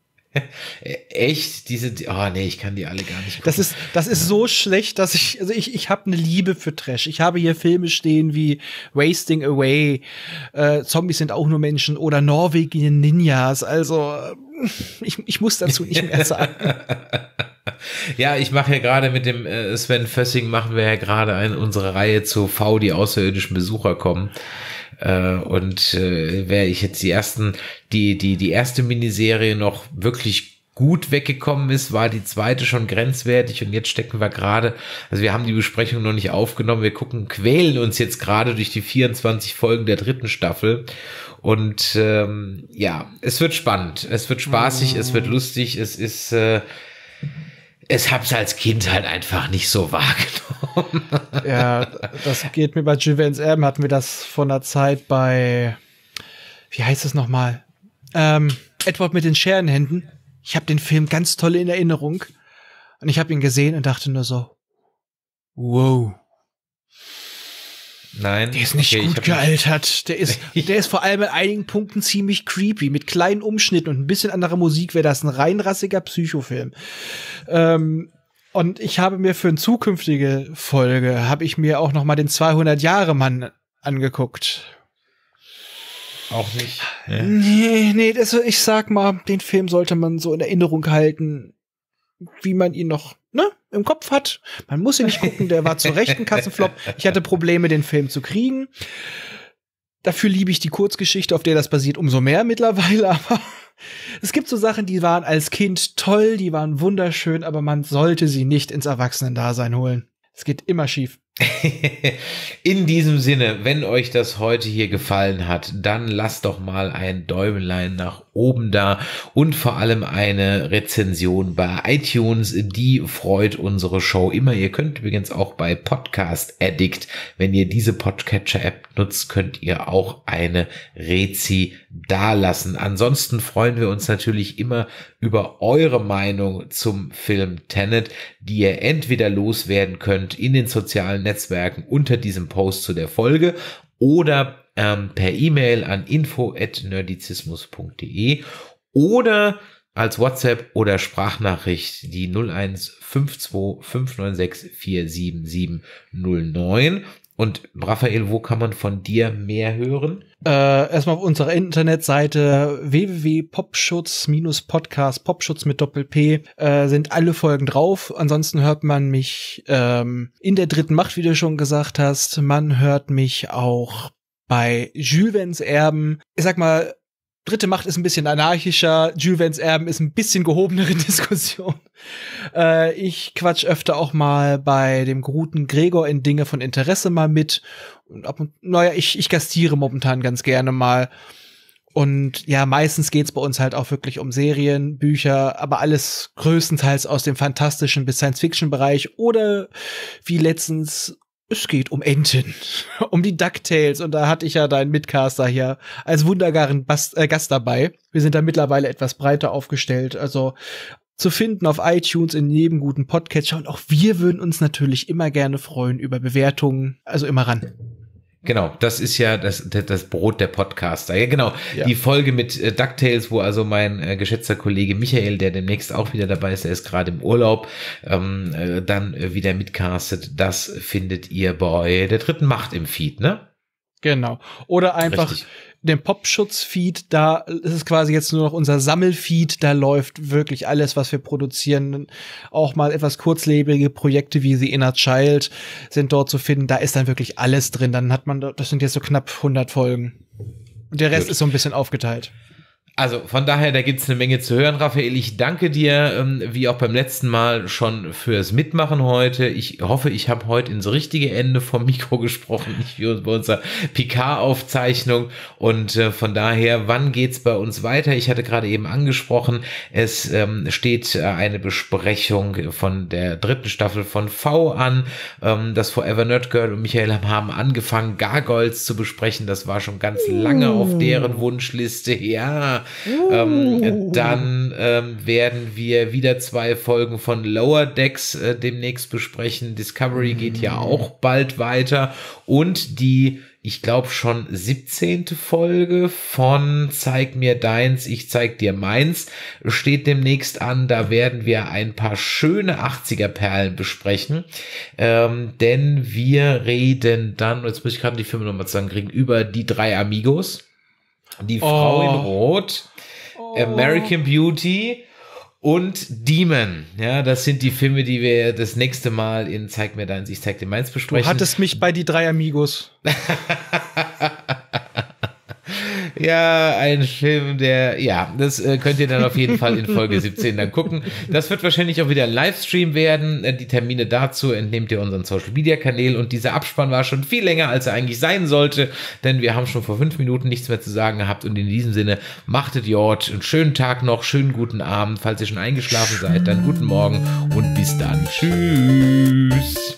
Echt? Diese, oh nee, ich kann die alle gar nicht gucken. Das ist, das ist so schlecht, dass ich, also ich, ich habe eine Liebe für Trash. Ich habe hier Filme stehen wie Wasting Away, äh, Zombies sind auch nur Menschen oder Norwegian Ninjas. Also ich, ich muss dazu nicht mehr sagen. Ja, ich mache ja gerade mit dem äh, Sven Fössing machen wir ja gerade eine unsere Reihe zu V, die außerirdischen Besucher kommen. Äh, und äh, wäre ich jetzt die ersten, die, die, die erste Miniserie noch wirklich gut weggekommen ist, war die zweite schon grenzwertig und jetzt stecken wir gerade, also wir haben die Besprechung noch nicht aufgenommen, wir gucken, quälen uns jetzt gerade durch die vierundzwanzig Folgen der dritten Staffel und ähm, ja, es wird spannend, es wird spaßig, mm. es wird lustig, es ist, äh, es hab's als Kind halt einfach nicht so wahrgenommen. Ja, das geht mir bei Jules Erben, hatten wir das von der Zeit bei, wie heißt es nochmal? Ähm, Edward mit den Scherenhänden. Ich habe den Film ganz toll in Erinnerung und ich habe ihn gesehen und dachte nur so, wow. Nein. Der ist nicht okay, gut gealtert. Der ist, der ist vor allem in einigen Punkten ziemlich creepy. Mit kleinen Umschnitten und ein bisschen anderer Musik wäre das ein reinrassiger Psychofilm. Ähm, und ich habe mir für eine zukünftige Folge, habe ich mir auch noch mal den zweihundert-Jahre-Mann angeguckt. Auch nicht. Ja. Nee, nee, das, ich sag mal, den Film sollte man so in Erinnerung halten, wie man ihn noch, ne, im Kopf hat. Man muss ihn nicht gucken, der war zu Recht ein Kassenflop. Ich hatte Probleme, den Film zu kriegen. Dafür liebe ich die Kurzgeschichte, auf der das basiert, umso mehr mittlerweile, aber es gibt so Sachen, die waren als Kind toll, die waren wunderschön, aber man sollte sie nicht ins Erwachsenendasein holen. Es geht immer schief. In diesem Sinne, wenn euch das heute hier gefallen hat, dann lasst doch mal ein Däumelein nach oben da und vor allem eine Rezension bei iTunes, die freut unsere Show immer. Ihr könnt übrigens auch bei Podcast Addict, wenn ihr diese Podcatcher-App nutzt, könnt ihr auch eine Rezi dalassen. Ansonsten freuen wir uns natürlich immer über eure Meinung zum Film Tenet, die ihr entweder loswerden könnt in den sozialen Netzwerken unter diesem Post zu der Folge oder ähm, per E-Mail an info at nerdizismus punkt de oder als WhatsApp oder Sprachnachricht die null eins fünf zwei fünf neun sechs vier sieben sieben null neun. Und Raphael, wo kann man von dir mehr hören? Äh, erstmal auf unserer Internetseite w w w punkt popschutz Bindestrich podcast, Popschutz mit Doppel-P, äh, sind alle Folgen drauf. Ansonsten hört man mich ähm, in der dritten Macht, wie du schon gesagt hast. Man hört mich auch bei Jules Erben. Ich sag mal, dritte Macht ist ein bisschen anarchischer, Jules Erben ist ein bisschen gehobenere Diskussion. Äh, ich quatsch öfter auch mal bei dem guten Gregor in Dinge von Interesse mal mit. Und ab und, naja, ich, ich gastiere momentan ganz gerne mal. Und ja, meistens geht's bei uns halt auch wirklich um Serien, Bücher, aber alles größtenteils aus dem fantastischen bis Science-Fiction-Bereich oder wie letztens, es geht um Enten, um die DuckTales, und da hatte ich ja deinen Mitcaster hier als wunderbaren Bast- äh, Gast dabei. Wir sind da mittlerweile etwas breiter aufgestellt, also zu finden auf iTunes in jedem guten Podcatcher, und auch wir würden uns natürlich immer gerne freuen über Bewertungen, also immer ran. Genau, das ist ja das, das Brot der Podcaster. Ja, genau. Ja. Die Folge mit äh, DuckTales, wo also mein äh, geschätzter Kollege Michael, der demnächst auch wieder dabei ist, der ist gerade im Urlaub, ähm, äh, dann äh, wieder mitcastet. Das findet ihr bei der dritten Macht im Feed, ne? Genau. Oder einfach Richtig. Den Popschutz-Feed, da ist es quasi jetzt nur noch unser Sammelfeed, da läuft wirklich alles, was wir produzieren. Auch mal etwas kurzlebige Projekte wie The Inner Child sind dort zu finden. Da ist dann wirklich alles drin. Dann hat man, das sind jetzt so knapp hundert Folgen. Und der Rest Gut. ist so ein bisschen aufgeteilt. Also von daher, da gibt's eine Menge zu hören, Raphael. Ich danke dir, ähm, wie auch beim letzten Mal, schon fürs Mitmachen heute. Ich hoffe, ich habe heute ins richtige Ende vom Mikro gesprochen, nicht wie bei unserer Picard-Aufzeichnung. Und äh, von daher, wann geht's bei uns weiter? Ich hatte gerade eben angesprochen, es ähm, steht äh, eine Besprechung von der dritten Staffel von V an. Ähm, das Forever Nerd Girl und Michael haben angefangen, Gargoyles zu besprechen. Das war schon ganz lange auf deren Wunschliste. Ja, Uh. Ähm, dann ähm, werden wir wieder zwei Folgen von Lower Decks äh, demnächst besprechen. Discovery geht ja auch bald weiter. Und die, ich glaube schon siebzehnte Folge von Zeig mir deins, ich zeig dir meins steht demnächst an. Da werden wir ein paar schöne achtziger-Perlen besprechen. Ähm, denn wir reden dann, jetzt muss ich gerade die Filme nochmal zusammenkriegen, über die drei Amigos. Die Frau oh. in Rot, oh. American Beauty und Demon. Ja, das sind die Filme, die wir das nächste Mal in Zeig mir deins, ich zeig dir meins besprechen. Du hattest mich bei die drei Amigos. Ja, ein Film, der, ja, das äh, könnt ihr dann auf jeden Fall in Folge siebzehn dann gucken. Das wird wahrscheinlich auch wieder ein Livestream werden. Die Termine dazu entnehmt ihr unseren Social-Media-Kanälen und dieser Abspann war schon viel länger, als er eigentlich sein sollte, denn wir haben schon vor fünf Minuten nichts mehr zu sagen gehabt und in diesem Sinne, machtet Jord, einen schönen Tag noch, schönen guten Abend, falls ihr schon eingeschlafen seid, dann guten Morgen und bis dann. Tschüss.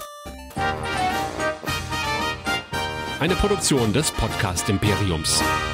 Eine Produktion des Podcast Imperiums.